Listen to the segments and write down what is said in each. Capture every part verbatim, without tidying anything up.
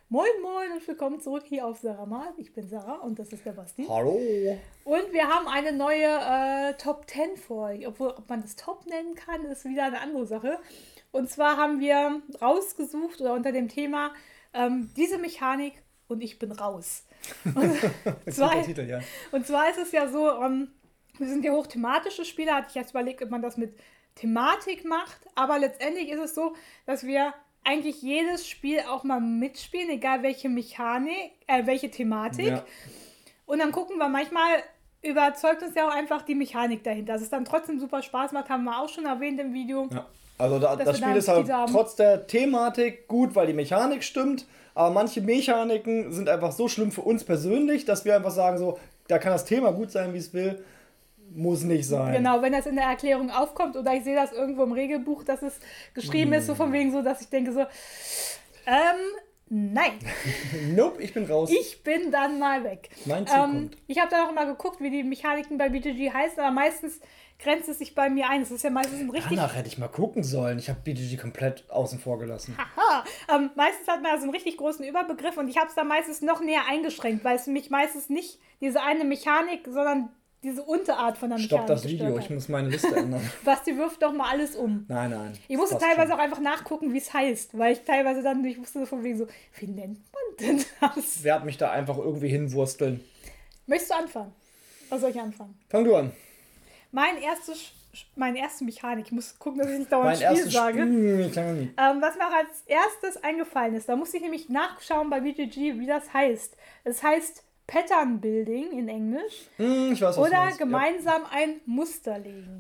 Moin Moin und willkommen zurück hier auf Sarah Mal. Ich bin Sarah und das ist der Basti. Hallo. Und wir haben eine neue äh, Top zehn für euch. Obwohl, ob man das Top nennen kann, ist wieder eine andere Sache. Und zwar haben wir rausgesucht oder unter dem Thema ähm, diese Mechanik und ich bin raus. Und, zwar, Titel, ja. und zwar ist es ja so, ähm, wir sind ja hochthematische Spieler. Hatte ich jetzt überlegt, ob man das mit Thematik macht. Aber letztendlich ist es so, dass wir eigentlich jedes Spiel auch mal mitspielen, egal welche Mechanik, äh, welche Thematik. Ja. Und dann gucken wir manchmal, überzeugt uns ja auch einfach die Mechanik dahinter. Dass es dann trotzdem super Spaß macht, haben wir auch schon erwähnt im Video. Ja. Also da, das Spiel ist halt trotz der Thematik gut, weil die Mechanik stimmt. Aber manche Mechaniken sind einfach so schlimm für uns persönlich, dass wir einfach sagen so, da kann das Thema gut sein, wie es will. Muss nicht sein. Genau, wenn das in der Erklärung aufkommt oder ich sehe das irgendwo im Regelbuch, dass es geschrieben mm. ist, so von wegen so, dass ich denke so, ähm, nein. Nope, ich bin raus. Ich bin dann mal weg. Mein Zug ähm, kommt. Ich habe da auch mal geguckt, wie die Mechaniken bei B G G heißen, aber meistens grenzt es sich bei mir ein. Es ist ja meistens ein richtig... Danach hätte ich mal gucken sollen. Ich habe B G G komplett außen vor gelassen. Haha. Ähm, meistens hat man ja so einen richtig großen Überbegriff und ich habe es da meistens noch näher eingeschränkt, weil es für mich meistens nicht diese eine Mechanik, sondern diese Unterart von der Mechanik. Stopp das Video, ich muss meine Liste ändern. Basti wirft doch mal alles um. Nein, nein. Ich musste teilweise schon. auch einfach nachgucken, wie es heißt, weil ich teilweise dann, ich wusste von wegen so, wie nennt man denn das? Wer hat mich da einfach irgendwie hinwursteln? Möchtest du anfangen? Was soll ich anfangen? Fang du an. Mein erstes, meine erste Mechanik, ich muss gucken, dass ich nicht dauernd Spiel sage. Spiel, ähm, was mir auch als erstes eingefallen ist, da musste ich nämlich nachschauen bei B G G, wie das heißt. Es heißt Pattern Building in Englisch. Mm, ich weiß, was oder gemeinsam ja. ein Muster legen.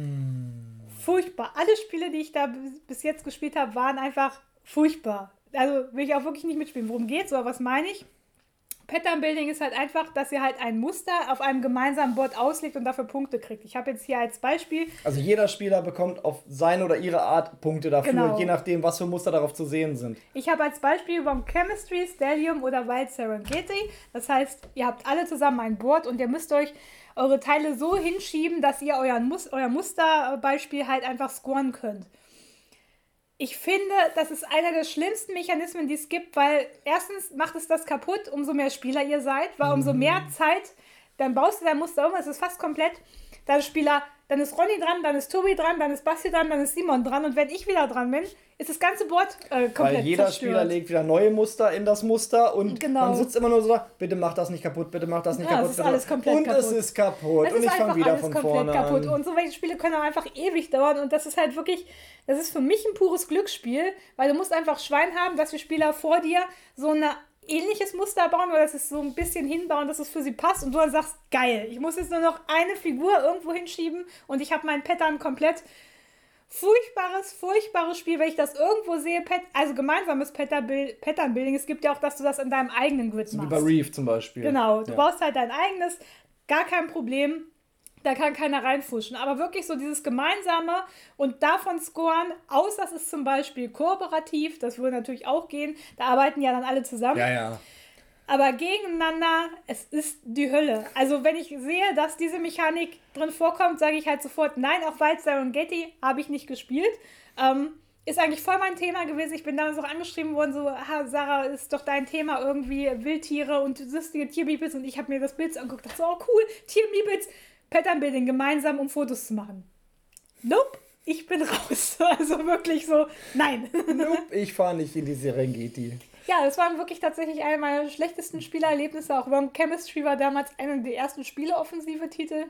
Mm. Furchtbar. Alle Spiele, die ich da bis jetzt gespielt habe, waren einfach furchtbar. Also will ich auch wirklich nicht mitspielen. Worum geht's oder was meine ich? Pattern Building ist halt einfach, dass ihr halt ein Muster auf einem gemeinsamen Board auslegt und dafür Punkte kriegt. Ich habe jetzt hier als Beispiel... Also jeder Spieler bekommt auf seine oder ihre Art Punkte dafür, genau. je nachdem, was für Muster darauf zu sehen sind. Ich habe als Beispiel Bomb Chemistry, Stellium oder Wild Serengeti. Das heißt, ihr habt alle zusammen ein Board und ihr müsst euch eure Teile so hinschieben, dass ihr euren Mus- euer Musterbeispiel halt einfach scoren könnt. Ich finde, das ist einer der schlimmsten Mechanismen, die es gibt, weil erstens macht es das kaputt, umso mehr Spieler ihr seid, weil umso mehr Zeit, dann baust du dein Muster um, es ist fast komplett, dann Spieler, dann ist Ronny dran, dann ist Tobi dran, dann ist Basti dran, dann ist Simon dran und wenn ich wieder dran bin, ist das ganze Board äh, komplett Weil jeder zerstört. Spieler legt wieder neue Muster in das Muster und genau. man sitzt immer nur so da, bitte mach das nicht kaputt, bitte mach das nicht ja, kaputt. Es ist alles komplett und kaputt. es ist kaputt es und ist ich fange wieder alles von komplett vorne kaputt. an. Und so welche Spiele können auch einfach ewig dauern und das ist halt wirklich, das ist für mich ein pures Glücksspiel, weil du musst einfach Schwein haben, dass die Spieler vor dir so eine ähnliches Muster bauen oder dass es so ein bisschen hinbauen, dass es für sie passt und du dann sagst, geil, ich muss jetzt nur noch eine Figur irgendwo hinschieben und ich habe meinen Pattern komplett. Furchtbares, furchtbares Spiel, wenn ich das irgendwo sehe, also gemeinsames Pattern-Building, es gibt ja auch, dass du das in deinem eigenen Grid so machst. Wie bei Reef zum Beispiel. Genau, du ja. baust halt dein eigenes, gar kein Problem. Da kann keiner reinfuschen. Aber wirklich so dieses Gemeinsame und davon scoren, außer das ist zum Beispiel kooperativ, das würde natürlich auch gehen. Da arbeiten ja dann alle zusammen. Ja, ja. Aber gegeneinander, es ist die Hölle. Also wenn ich sehe, dass diese Mechanik drin vorkommt, sage ich halt sofort, nein, auch Wild Serengeti habe ich nicht gespielt. Ähm, ist eigentlich voll mein Thema gewesen. Ich bin damals auch angeschrieben worden, so, ha, Sarah, ist doch dein Thema irgendwie Wildtiere und lustige Tiermeeples. Und ich habe mir das Bild angeguckt und dachte so, oh cool, Tiermeeples. Pattern Building gemeinsam, um Fotos zu machen. Nope, ich bin raus. Also wirklich so, nein. Nope, ich fahre nicht in die Serengeti. Ja, das waren wirklich tatsächlich eine meiner schlechtesten Spielerlebnisse. Auch Bomb Chemistry war damals einer der ersten Spieleoffensive Titel.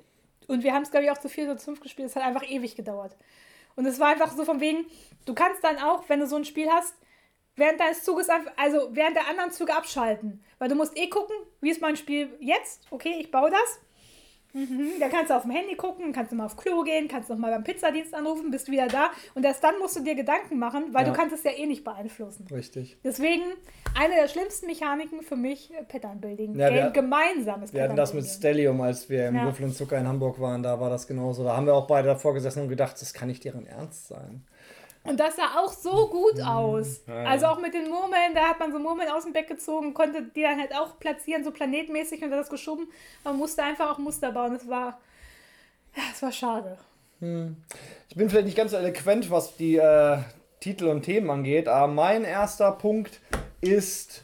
Und wir haben es, glaube ich, auch zu vier oder zu fünf gespielt. Es hat einfach ewig gedauert. Und es war einfach so von wegen, du kannst dann auch, wenn du so ein Spiel hast, während deines Zuges, also während der anderen Züge abschalten. Weil du musst eh gucken, wie ist mein Spiel jetzt? Okay, ich baue das. Mhm. Da kannst du auf dem Handy gucken, kannst du mal auf Klo gehen, kannst noch mal beim Pizzadienst anrufen, bist wieder da und erst dann musst du dir Gedanken machen, weil ja. du kannst es ja eh nicht beeinflussen. Richtig. Deswegen eine der schlimmsten Mechaniken für mich Pattern Building. Ja, wir, gemeinsames Wir hatten das mit Stellium, als wir im ja. Würfel und Zucker in Hamburg waren, da war das genauso. Da haben wir auch beide davor gesessen und gedacht, das kann nicht deren Ernst sein. Und das sah auch so gut aus. Ja. Also auch mit den Murmeln, da hat man so Murmeln aus dem Bett gezogen, konnte die dann halt auch platzieren, so planetmäßig und das geschoben. Man musste einfach auch Muster bauen. Das war, ja, das war schade. Hm. Ich bin vielleicht nicht ganz so eloquent, was die äh, Titel und Themen angeht, aber mein erster Punkt ist,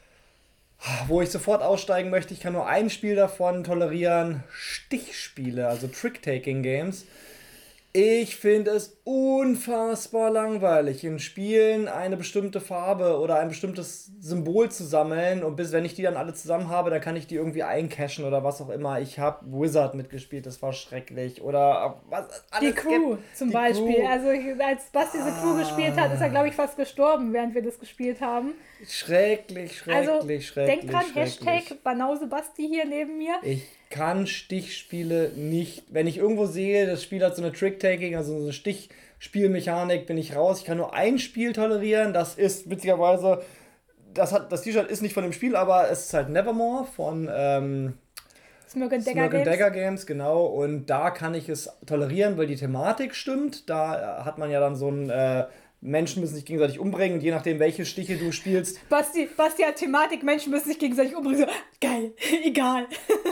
wo ich sofort aussteigen möchte, ich kann nur ein Spiel davon tolerieren, Stichspiele, also Trick-Taking-Games. Ich finde es unfassbar langweilig, in Spielen eine bestimmte Farbe oder ein bestimmtes Symbol zu sammeln und bis wenn ich die dann alle zusammen habe, dann kann ich die irgendwie eincashen oder was auch immer. Ich habe Wizard mitgespielt, das war schrecklich. Oder was alles Die Crew gibt. zum die Beispiel. Crew. Also als Basti diese Crew ah. gespielt hat, ist er glaube ich fast gestorben, während wir das gespielt haben. Schrecklich, schrecklich, also, schrecklich. Denk dran, Hashtag Banause Basti hier neben mir. Ich kann Stichspiele nicht, wenn ich irgendwo sehe, das Spiel hat so eine Trick-Taking, also so eine Stichspielmechanik, bin ich raus. Ich kann nur ein Spiel tolerieren, das ist witzigerweise, das hat das T-Shirt ist nicht von dem Spiel, aber es ist halt Nevermore von ähm, Smirk and Dagger Games. Dagger Games, genau. Und da kann ich es tolerieren, weil die Thematik stimmt. Da hat man ja dann so ein äh, Menschen müssen sich gegenseitig umbringen und je nachdem, welche Stiche du spielst. Basti, Basti hat Thematik, Menschen müssen sich gegenseitig umbringen. So, geil, egal.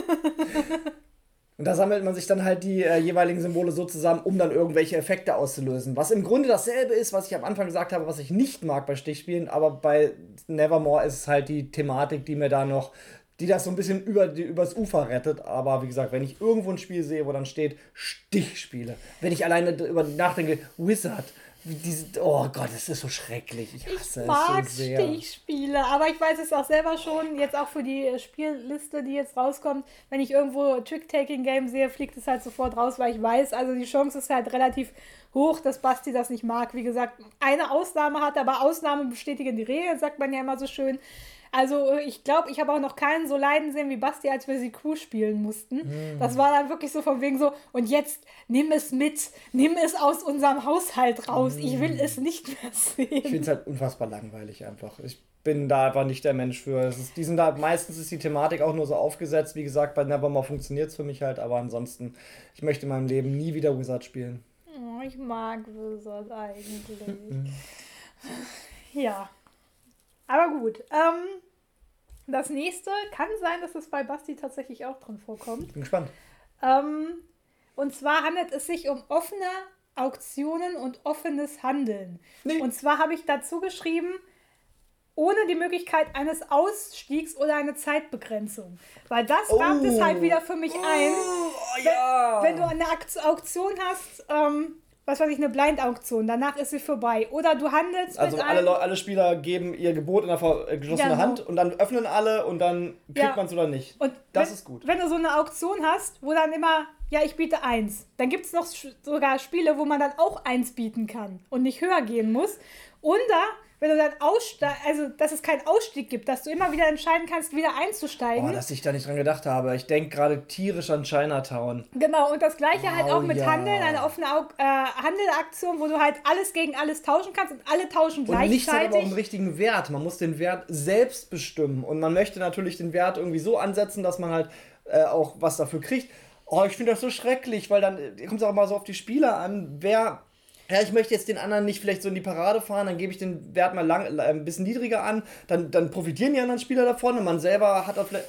Und da sammelt man sich dann halt die äh, jeweiligen Symbole so zusammen, um dann irgendwelche Effekte auszulösen. Was im Grunde dasselbe ist, was ich am Anfang gesagt habe, was ich nicht mag bei Stichspielen, aber bei Nevermore ist es halt die Thematik, die mir da noch, die das so ein bisschen über die, übers Ufer rettet. Aber wie gesagt, wenn ich irgendwo ein Spiel sehe, wo dann steht Stichspiele, wenn ich alleine über nachdenke, Wizard, Diese, oh Gott, das ist so schrecklich. Ich hasse ich mag es so sehr. Stichspiele, aber ich weiß es auch selber schon, jetzt auch für die Spielliste, die jetzt rauskommt, wenn ich irgendwo Trick-Taking-Game sehe, fliegt es halt sofort raus, weil ich weiß, also die Chance ist halt relativ hoch, dass Basti das nicht mag. Wie gesagt, eine Ausnahme hat, aber Ausnahmen bestätigen die Regel, sagt man ja immer so schön. Also ich glaube, ich habe auch noch keinen so leiden sehen wie Basti, als wir sie Crew spielen mussten. Mm. Das war dann wirklich so von wegen so, und jetzt nimm es mit, nimm es aus unserem Haushalt raus. Mm. Ich will es nicht mehr sehen. Ich finde es halt unfassbar langweilig einfach. Ich bin da einfach nicht der Mensch für. Es ist, die sind da, meistens ist die Thematik auch nur so aufgesetzt. Wie gesagt, bei Nevermore funktioniert es für mich halt, aber ansonsten, ich möchte in meinem Leben nie wieder Wizard spielen. Oh, ich mag Wizard eigentlich. Ja. Aber gut, ähm, das nächste kann sein, dass es bei Basti tatsächlich auch drin vorkommt. Ich bin gespannt. Ähm, und zwar handelt es sich um offene Auktionen und offenes Handeln. Nee. Und zwar habe ich dazu geschrieben, ohne die Möglichkeit eines Ausstiegs oder eine Zeitbegrenzung. Weil das oh. rahmt es halt wieder für mich ein. Oh, ja. wenn, wenn du eine Auktion hast, ähm, was weiß ich, eine Blind-Auktion, danach ist sie vorbei. Oder du handelst also mit alle, alle Spieler geben ihr Gebot in der geschlossenen genau. Hand und dann öffnen alle und dann kriegt ja. man es oder nicht. Und das wenn, ist gut. Wenn du so eine Auktion hast, wo dann immer, ja, ich biete eins, dann gibt es noch sogar Spiele, wo man dann auch eins bieten kann und nicht höher gehen muss. Oder wenn du dann aussteigst, also dass es keinen Ausstieg gibt, dass du immer wieder entscheiden kannst, wieder einzusteigen. Oh, dass ich da nicht dran gedacht habe. Ich denke gerade tierisch an Chinatown. Genau, und das gleiche oh, halt auch mit ja. Handeln, eine offene äh, Handelaktion, wo du halt alles gegen alles tauschen kannst und alle tauschen gleichzeitig. Und nichts hat aber auch einen richtigen Wert. Man muss den Wert selbst bestimmen. Und man möchte natürlich den Wert irgendwie so ansetzen, dass man halt äh, auch was dafür kriegt. Oh, ich finde das so schrecklich, weil dann kommt es auch mal so auf die Spieler an, wer... Ja, ich möchte jetzt den anderen nicht vielleicht so in die Parade fahren, dann gebe ich den Wert mal lang, ein bisschen niedriger an, dann, dann profitieren die anderen Spieler davon und man selber hat auch vielleicht...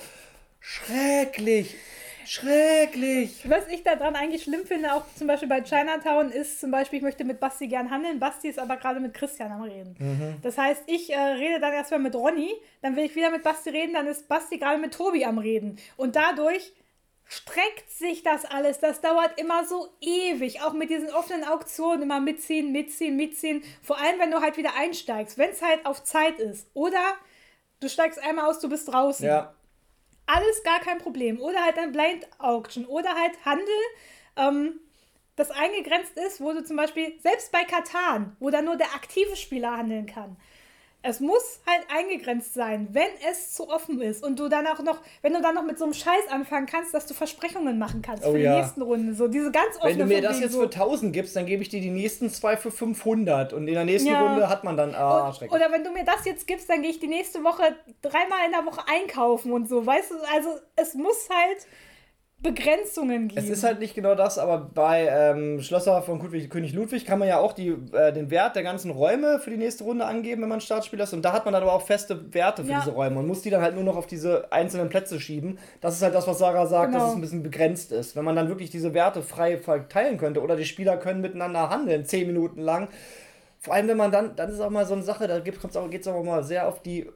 Schrecklich! Schrecklich! Was ich daran eigentlich schlimm finde, auch zum Beispiel bei Chinatown, ist zum Beispiel, ich möchte mit Basti gern handeln, Basti ist aber gerade mit Christian am Reden. Mhm. Das heißt, ich äh, rede dann erstmal mit Ronny, dann will ich wieder mit Basti reden, dann ist Basti gerade mit Tobi am Reden. Und dadurch streckt sich das alles. Das dauert immer so ewig. Auch mit diesen offenen Auktionen immer mitziehen, mitziehen, mitziehen. Vor allem, wenn du halt wieder einsteigst. Wenn es halt auf Zeit ist. Oder du steigst einmal aus, du bist draußen. Ja. Alles gar kein Problem. Oder halt ein Blind Auction. Oder halt Handel, ähm, das eingegrenzt ist, wo du zum Beispiel, selbst bei Katan, wo dann nur der aktive Spieler handeln kann. Es muss halt eingegrenzt sein, wenn es zu offen ist und du dann auch noch, wenn du dann noch mit so einem Scheiß anfangen kannst, dass du Versprechungen machen kannst oh für ja. die nächsten Runden. So diese ganz offene. Wenn du mir das jetzt so für tausend gibst, dann gebe ich dir die nächsten zwei für fünfhundert und in der nächsten ja. Runde hat man dann, ah, und, schrecklich. Oder wenn du mir das jetzt gibst, dann gehe ich die nächste Woche dreimal in der Woche einkaufen und so, weißt du, also es muss halt Begrenzungen geben. Es ist halt nicht genau das, aber bei ähm, Schlösser von König Ludwig kann man ja auch die, äh, den Wert der ganzen Räume für die nächste Runde angeben, wenn man Startspieler ist. Und da hat man dann aber auch feste Werte für ja. diese Räume und muss die dann halt nur noch auf diese einzelnen Plätze schieben. Das ist halt das, was Sarah sagt, genau. dass es ein bisschen begrenzt ist. Wenn man dann wirklich diese Werte frei verteilen könnte oder die Spieler können miteinander handeln, zehn Minuten lang. Vor allem, wenn man dann, dann ist auch mal so eine Sache, da geht es auch, auch mal sehr auf die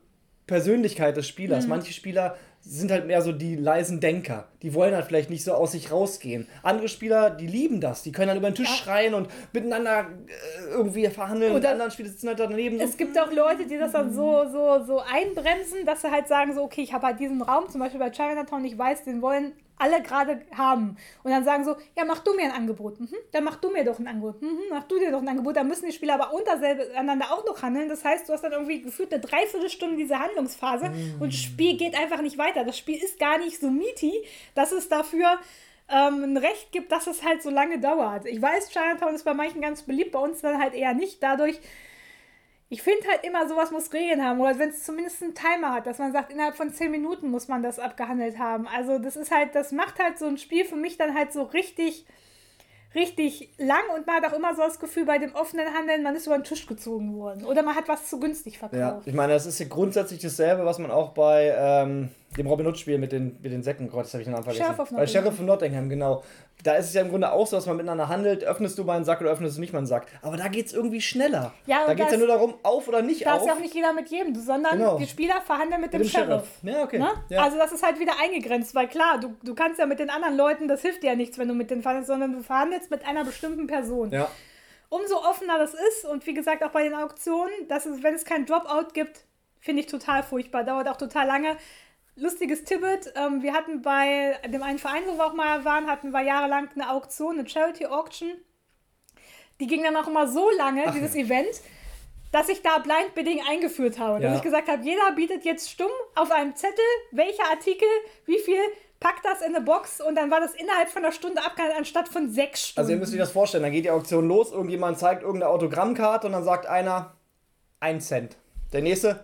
Persönlichkeit des Spielers. Mhm. Manche Spieler sind halt mehr so die leisen Denker. Die wollen halt vielleicht nicht so aus sich rausgehen. Andere Spieler, die lieben das. Die können dann über den Tisch ja. schreien und miteinander äh, irgendwie verhandeln. Und die anderen Spieler sitzen halt daneben. Es so. gibt auch Leute, die das dann so, so, so einbremsen, dass sie halt sagen so, okay, ich habe halt diesen Raum, zum Beispiel bei Chinatown, ich weiß, den wollen alle gerade haben. Und dann sagen so, ja, mach du mir ein Angebot. Mhm. Dann mach du mir doch ein Angebot. Mhm. Mach du dir doch ein Angebot. Dann müssen die Spieler aber untereinander auch noch handeln. Das heißt, du hast dann irgendwie gefühlt eine Dreiviertelstunde diese Handlungsphase mhm. und das Spiel geht einfach nicht weiter. Das Spiel ist gar nicht so meaty, dass es dafür ähm, ein Recht gibt, dass es halt so lange dauert. Ich weiß, Chinatown ist bei manchen ganz beliebt, bei uns dann halt eher nicht. Dadurch, ich finde halt immer, sowas muss Regeln haben. Oder wenn es zumindest einen Timer hat, dass man sagt, innerhalb von zehn Minuten muss man das abgehandelt haben. Also das ist halt, das macht halt so ein Spiel für mich dann halt so richtig, richtig lang. Und man hat auch immer so das Gefühl, bei dem offenen Handeln, man ist über den Tisch gezogen worden. Oder man hat was zu günstig verkauft. Ja, ich meine, das ist ja grundsätzlich dasselbe, was man auch bei ähm, dem Robin Hood-Spiel mit den, mit den Säcken, Gott, das habe ich den Namen vergessen. Sheriff of Nottingham. Bei Sheriff of Nottingham, genau. Da ist es ja im Grunde auch so, dass man miteinander handelt. Öffnest du mal einen Sack oder öffnest du nicht mal einen Sack. Aber da geht es irgendwie schneller. Ja, da geht es ja nur darum, auf oder nicht da auf. Da ist ja auch nicht jeder mit jedem, sondern genau. die Spieler verhandeln mit, mit dem, dem Sheriff. Sheriff. Ja, okay. Ne? Ja. Also das ist halt wieder eingegrenzt, weil klar, du, du kannst ja mit den anderen Leuten, das hilft dir ja nichts, wenn du mit denen verhandelst, sondern du verhandelst mit einer bestimmten Person. Ja. Umso offener das ist und wie gesagt auch bei den Auktionen, dass es, wenn es kein Dropout gibt, finde ich total furchtbar. Dauert auch total lange. Lustiges Tibbet, ähm, wir hatten bei dem einen Verein, wo wir auch mal waren, hatten wir jahrelang eine Auktion, eine Charity Auction. Die ging dann auch immer so lange, Ach, dieses ja. Event, dass ich da Blind Bidding eingeführt habe. Ja. Dass ich gesagt habe, jeder bietet jetzt stumm auf einem Zettel, welcher Artikel, wie viel, packt das in eine Box und dann war das innerhalb von einer Stunde abgehandelt, anstatt von sechs Stunden. Also ihr müsst euch das vorstellen, dann geht die Auktion los, irgendjemand zeigt irgendeine Autogrammkarte und dann sagt einer, ein Cent. Der nächste,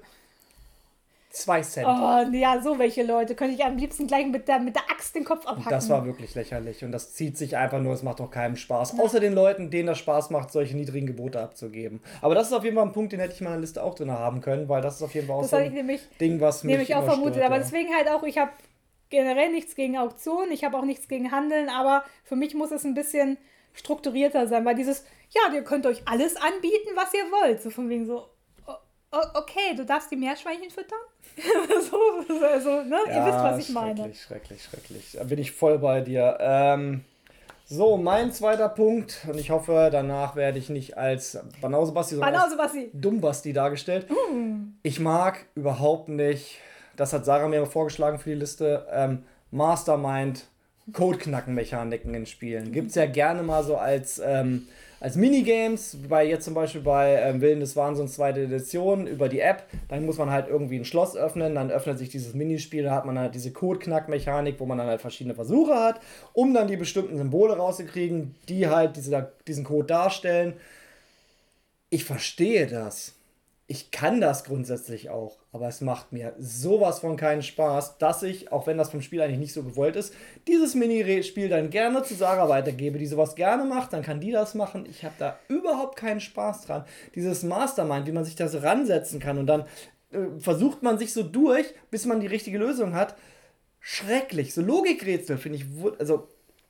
zwei Cent. Oh, ja, so welche Leute könnte ich am liebsten gleich mit der, mit der Axt den Kopf abhacken. Und das war wirklich lächerlich und das zieht sich einfach nur, es macht doch keinem Spaß. Ja. Außer den Leuten, denen das Spaß macht, solche niedrigen Gebote abzugeben. Aber das ist auf jeden Fall ein Punkt, den hätte ich in meiner Liste auch drin haben können, weil das ist auf jeden Fall auch das so ein nämlich, Ding, was mich nämlich auch vermutet. Stört, aber ja. deswegen halt auch, ich habe generell nichts gegen Auktionen, ich habe auch nichts gegen Handeln, aber für mich muss es ein bisschen strukturierter sein, weil dieses, ja, ihr könnt euch alles anbieten, was ihr wollt. So von wegen so, okay, du darfst die Meerschweinchen füttern? so, also, ne? Ja, ihr wisst, was ich schrecklich, meine. Schrecklich, schrecklich, schrecklich. Da bin ich voll bei dir. Ähm, so, mein zweiter Punkt, und ich hoffe, danach werde ich nicht als Banause-Basti, sondern Banause als Dumm-Basti dargestellt. Mm. Ich mag überhaupt nicht, das hat Sarah mir vorgeschlagen für die Liste, ähm, Mastermind Codeknacken-Mechaniken in Spielen. Gibt es ja gerne mal so als, ähm, als Minigames, bei jetzt zum Beispiel bei ähm, Willen des Wahnsinns zweite Edition über die App. Dann muss man halt irgendwie ein Schloss öffnen, dann öffnet sich dieses Minispiel, da hat man halt diese Codeknack-Mechanik, wo man dann halt verschiedene Versuche hat, um dann die bestimmten Symbole rauszukriegen, die halt diese, diesen Code darstellen. Ich verstehe das. Ich kann das grundsätzlich auch, aber es macht mir sowas von keinen Spaß, dass ich, auch wenn das vom Spiel eigentlich nicht so gewollt ist, dieses Minispiel dann gerne zu Sarah weitergebe, die sowas gerne macht, dann kann die das machen. Ich habe da überhaupt keinen Spaß dran. Dieses Mastermind, wie man sich das ransetzen kann und dann äh, versucht man sich so durch, bis man die richtige Lösung hat. Schrecklich. So Logikrätsel finde ich, also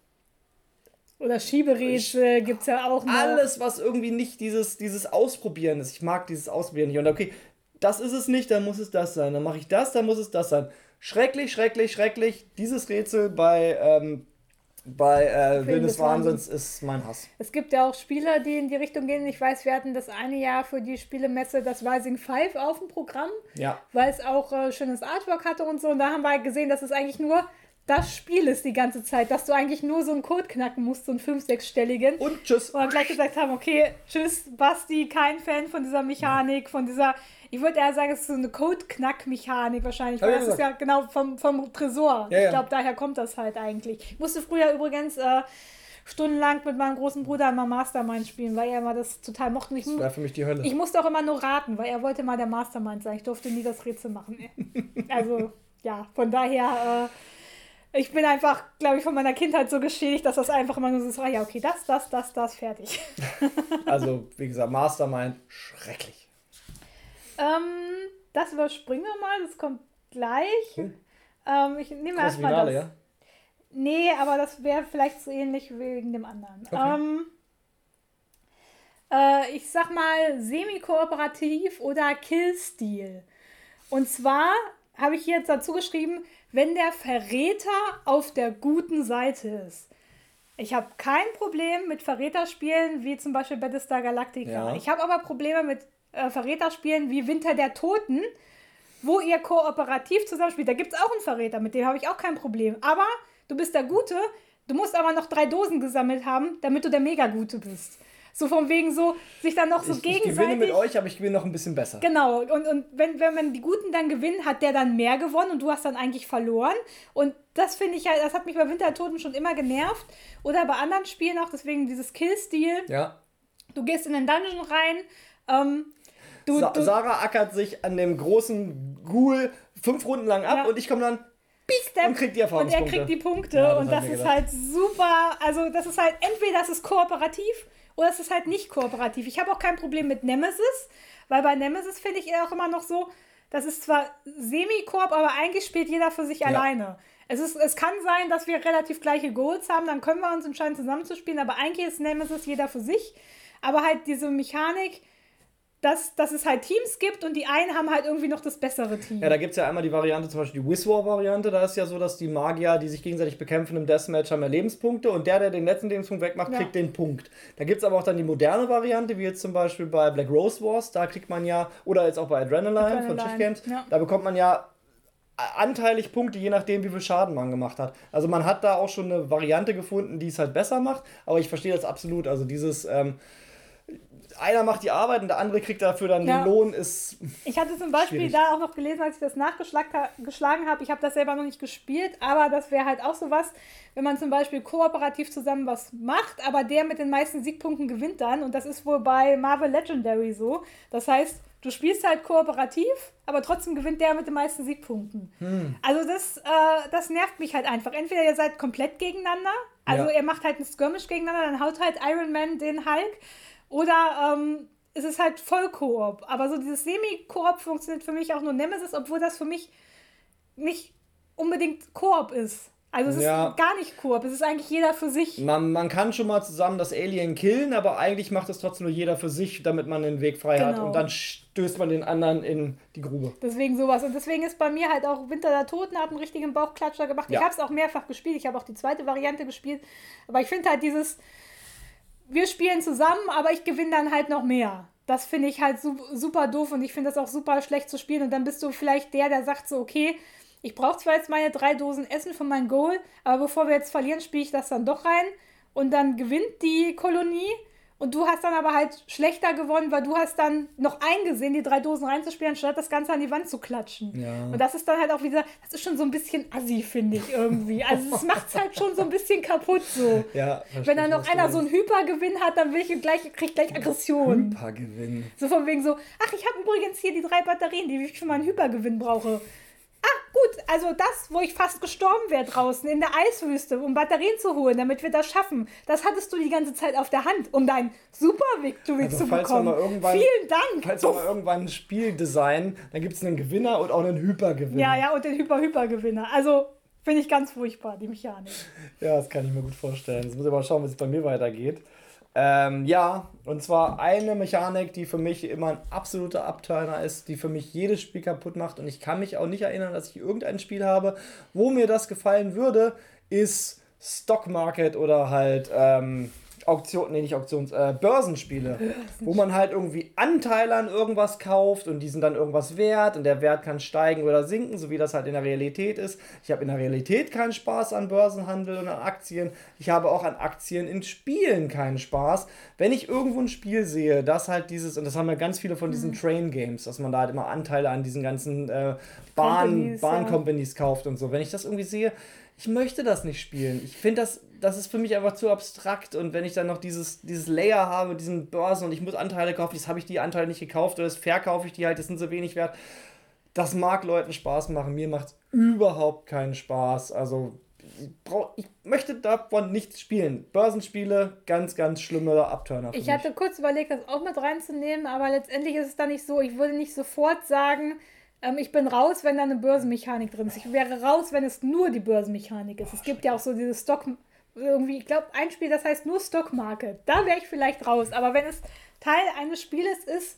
oder Schieberätsel gibt es ja auch noch. Alles, was irgendwie nicht dieses, dieses Ausprobieren ist. Ich mag dieses Ausprobieren nicht. Und okay, das ist es nicht, dann muss es das sein. Dann mache ich das, dann muss es das sein. Schrecklich, schrecklich, schrecklich. Dieses Rätsel bei, ähm, bei äh, Willen des Wahnsinns ist mein Hass. Es gibt ja auch Spieler, die in die Richtung gehen. Ich weiß, wir hatten das eine Jahr für die Spielemesse das Rising Five auf dem Programm. Ja. Weil es auch äh, schönes Artwork hatte und so. Und da haben wir halt gesehen, dass es eigentlich nur das Spiel ist die ganze Zeit, dass du eigentlich nur so einen Code knacken musst, so einen fünf-, sechsstelligen. Und tschüss. Und dann gleich gesagt haben, okay, tschüss, Basti, kein Fan von dieser Mechanik, von dieser, ich würde eher sagen, es ist so eine Code-Knack-Mechanik wahrscheinlich, weil ja, das ist ja genau vom, vom Tresor. Ja, ich glaube, ja. daher kommt das halt eigentlich. Ich musste früher übrigens äh, stundenlang mit meinem großen Bruder immer Mastermind spielen, weil er immer das total mochte. Ich, das war für mich die Hölle. Ich musste auch immer nur raten, weil er wollte mal der Mastermind sein. Ich durfte nie das Rätsel machen. Also, ja, von daher... Äh, Ich bin einfach, glaube ich, von meiner Kindheit so geschädigt, dass das einfach immer nur so ist, ah ja, okay, das, das, das, das, fertig. Also, wie gesagt, Mastermind, schrecklich. Ähm, das überspringen wir mal, das kommt gleich. Hm. Ähm, ich nehme erstmal das. Ja? Nee, aber das wäre vielleicht so ähnlich wegen dem anderen. Okay. Ähm, äh, ich sag mal semi-kooperativ oder Killstil. Und zwar habe ich jetzt dazu geschrieben, wenn der Verräter auf der guten Seite ist. Ich habe kein Problem mit Verräterspielen, wie zum Beispiel Battlestar Galactica. Ja. Ich habe aber Probleme mit äh, Verräterspielen wie Winter der Toten, wo ihr kooperativ zusammenspielt. Da gibt es auch einen Verräter, mit dem habe ich auch kein Problem. Aber du bist der Gute, du musst aber noch drei Dosen gesammelt haben, damit du der Mega-Gute bist. So von wegen so, sich dann noch so ich, gegenseitig... Ich gewinne mit euch, aber ich gewinne noch ein bisschen besser. Genau, und, und wenn, wenn man die Guten dann gewinnt, hat der dann mehr gewonnen und du hast dann eigentlich verloren. Und das finde ich halt, das hat mich bei Winter der Toten schon immer genervt. Oder bei anderen Spielen auch, deswegen dieses Kill-Stil. Ja. Du gehst in den Dungeon rein, ähm, du, Sa- du... Sarah ackert sich an dem großen Ghoul fünf Runden lang ab ja. und ich komme dann... Step und kriegt die Erfahrungspunkte. Und er kriegt die Punkte ja, und das ist gedacht. Halt super, also das ist halt, entweder das ist kooperativ oder es ist halt nicht kooperativ. Ich habe auch kein Problem mit Nemesis, weil bei Nemesis finde ich auch immer noch so, das ist zwar semi-koop, aber eigentlich spielt jeder für sich ja. alleine. Es, ist, es kann sein, dass wir relativ gleiche Goals haben, dann können wir uns entscheiden zusammenzuspielen, aber eigentlich ist Nemesis jeder für sich. Aber halt diese Mechanik, Dass, dass es halt Teams gibt und die einen haben halt irgendwie noch das bessere Team. Ja, da gibt es ja einmal die Variante, zum Beispiel die Wizwar-Variante, da ist ja so, dass die Magier, die sich gegenseitig bekämpfen im Deathmatch, haben ja Lebenspunkte und der, der den letzten Lebenspunkt wegmacht, ja. kriegt den Punkt. Da gibt es aber auch dann die moderne Variante, wie jetzt zum Beispiel bei Black Rose Wars, da kriegt man ja, oder jetzt auch bei Adrenaline, Adrenaline. von Shift Games, ja. da bekommt man ja anteilig Punkte, je nachdem, wie viel Schaden man gemacht hat. Also man hat da auch schon eine Variante gefunden, die es halt besser macht, aber ich verstehe das absolut, also dieses... Ähm, einer macht die Arbeit und der andere kriegt dafür dann ja. den Lohn, ist Ich hatte zum Beispiel schwierig. Da auch noch gelesen, als ich das nachgeschlagen habe, ich habe das selber noch nicht gespielt, aber das wäre halt auch sowas, wenn man zum Beispiel kooperativ zusammen was macht, aber der mit den meisten Siegpunkten gewinnt dann und das ist wohl bei Marvel Legendary so. Das heißt, du spielst halt kooperativ, aber trotzdem gewinnt der mit den meisten Siegpunkten. Hm. Also das, äh, das nervt mich halt einfach. Entweder ihr seid komplett gegeneinander, also ja. ihr macht halt ein Skirmish gegeneinander, dann haut halt Iron Man den Hulk. Oder ähm, es ist halt voll Koop. Aber so dieses Semi-Koop funktioniert für mich auch nur Nemesis, obwohl das für mich nicht unbedingt Koop ist. Also es ja. ist gar nicht Koop, es ist eigentlich jeder für sich. Man, man kann schon mal zusammen das Alien killen, aber eigentlich macht es trotzdem nur jeder für sich, damit man den Weg frei genau. hat. Und dann stößt man den anderen in die Grube. Deswegen sowas. Und deswegen ist bei mir halt auch Winter der Toten hat einen richtigen Bauchklatscher gemacht. Ja. Ich habe es auch mehrfach gespielt, ich habe auch die zweite Variante gespielt. Aber ich finde halt dieses... Wir spielen zusammen, aber ich gewinne dann halt noch mehr. Das finde ich halt su- super doof und ich finde das auch super schlecht zu spielen. Und dann bist du vielleicht der, der sagt so, okay, ich brauche zwar jetzt meine drei Dosen Essen für mein Goal, aber bevor wir jetzt verlieren, spiele ich das dann doch rein. Und dann gewinnt die Kolonie und du hast dann aber halt schlechter gewonnen, weil du hast dann noch eingesehen, die drei Dosen reinzuspielen, statt das Ganze an die Wand zu klatschen. Ja. Und das ist dann halt auch wieder, das ist schon so ein bisschen assi, finde ich irgendwie. Also das macht es halt schon so ein bisschen kaputt so. Ja, wenn dann noch einer so einen Hypergewinn hat, dann will ich gleich, krieg ich gleich Aggression. Hypergewinn. So von wegen so, ach, ich habe übrigens hier die drei Batterien, die ich für meinen Hypergewinn brauche. Ah, gut, also das, wo ich fast gestorben wäre draußen in der Eiswüste, um Batterien zu holen, damit wir das schaffen, das hattest du die ganze Zeit auf der Hand, um dein Super-Victory also zu bekommen. Vielen Dank. Falls wir mal irgendwann ein Spiel designen, dann gibt es einen Gewinner und auch einen Hypergewinner. Ja, ja, und den Hyper-Hyper-Gewinner. Also, finde ich ganz furchtbar, die Mechanik. Ja, das kann ich mir gut vorstellen. Jetzt muss ich mal schauen, wie es bei mir weitergeht. Ähm, ja, und zwar eine Mechanik, die für mich immer ein absoluter Upturner ist, die für mich jedes Spiel kaputt macht und ich kann mich auch nicht erinnern, dass ich irgendein Spiel habe, wo mir das gefallen würde, ist Stock Market oder halt ähm, Auktion, nee, nicht Auktions, äh, Börsenspiele, wo man halt irgendwie Anteile an irgendwas kauft und die sind dann irgendwas wert und der Wert kann steigen oder sinken, so wie das halt in der Realität ist. Ich habe in der Realität keinen Spaß an Börsenhandel und an Aktien. Ich habe auch an Aktien in Spielen keinen Spaß. Wenn ich irgendwo ein Spiel sehe, das halt dieses, und das haben ja ganz viele von diesen mhm. Train Games, dass man da halt immer Anteile an diesen ganzen äh, Bahn, Bahn-Companies ja. kauft und so. Wenn ich das irgendwie sehe, ich möchte das nicht spielen. Ich finde, das, das ist für mich einfach zu abstrakt. Und wenn ich dann noch dieses, dieses Layer habe, diesen Börsen und ich muss Anteile kaufen, jetzt habe ich die Anteile nicht gekauft oder jetzt verkaufe ich die halt, das sind so wenig wert. Das mag Leuten Spaß machen. Mir macht es überhaupt keinen Spaß. Also ich, brauch, ich möchte davon nichts spielen. Börsenspiele, ganz, ganz schlimme Upturner für Ich mich. hatte kurz überlegt, das auch mit reinzunehmen, aber letztendlich ist es dann nicht so. Ich würde nicht sofort sagen... Ich bin raus, wenn da eine Börsenmechanik drin ist. Ich wäre raus, wenn es nur die Börsenmechanik ist. Oh, es gibt ja auch so dieses Stock, irgendwie, ich glaube, ein Spiel, das heißt nur Stock Market. Da wäre ich vielleicht raus. Aber wenn es Teil eines Spieles ist,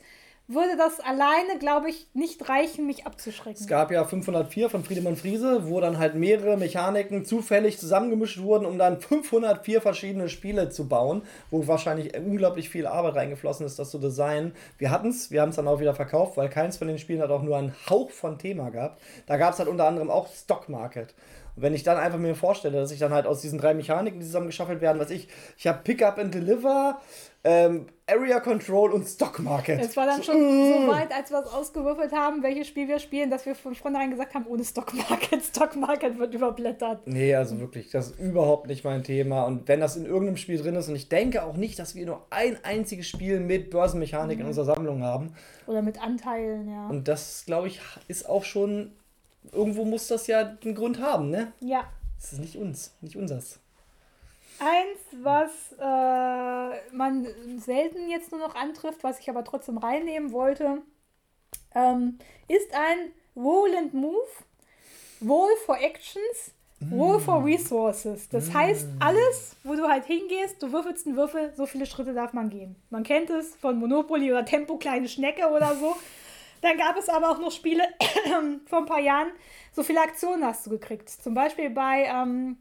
würde das alleine, glaube ich, nicht reichen, mich abzuschrecken. Es gab ja fünfhundertvier von Friedemann Friese, wo dann halt mehrere Mechaniken zufällig zusammengemischt wurden, um dann fünfhundertvier verschiedene Spiele zu bauen, wo wahrscheinlich unglaublich viel Arbeit reingeflossen ist, das zu designen. Wir hatten es, wir haben es dann auch wieder verkauft, weil keins von den Spielen hat auch nur einen Hauch von Thema gehabt. Da gab es halt unter anderem auch Stock Market. Und wenn ich dann einfach mir vorstelle, dass ich dann halt aus diesen drei Mechaniken, die zusammengeschaffelt werden, was ich, ich habe Pick Up and Deliver, ähm, Area Control und Stock Market. Es war dann so, schon mm. so weit, als wir es ausgewürfelt haben, welches Spiel wir spielen, dass wir von vornherein gesagt haben, ohne Stock Market, Stock Market wird überblättert. Nee, also wirklich, das ist überhaupt nicht mein Thema. Und wenn das in irgendeinem Spiel drin ist, und ich denke auch nicht, dass wir nur ein einziges Spiel mit Börsenmechanik mhm. in unserer Sammlung haben. Oder mit Anteilen, ja. Und das, glaube ich, ist auch schon, irgendwo muss das ja einen Grund haben, ne? Ja. Das ist nicht uns, nicht unsers. Eins, was äh, man selten jetzt nur noch antrifft, was ich aber trotzdem reinnehmen wollte, ähm, ist ein Roll and Move, Roll for Actions, Roll for Resources. Das mm. heißt, alles, wo du halt hingehst, du würfelst einen Würfel, so viele Schritte darf man gehen. Man kennt es von Monopoly oder Tempo, kleine Schnecke oder so. Dann gab es aber auch noch Spiele vor ein paar Jahren, so viele Aktionen hast du gekriegt. Zum Beispiel bei ähm,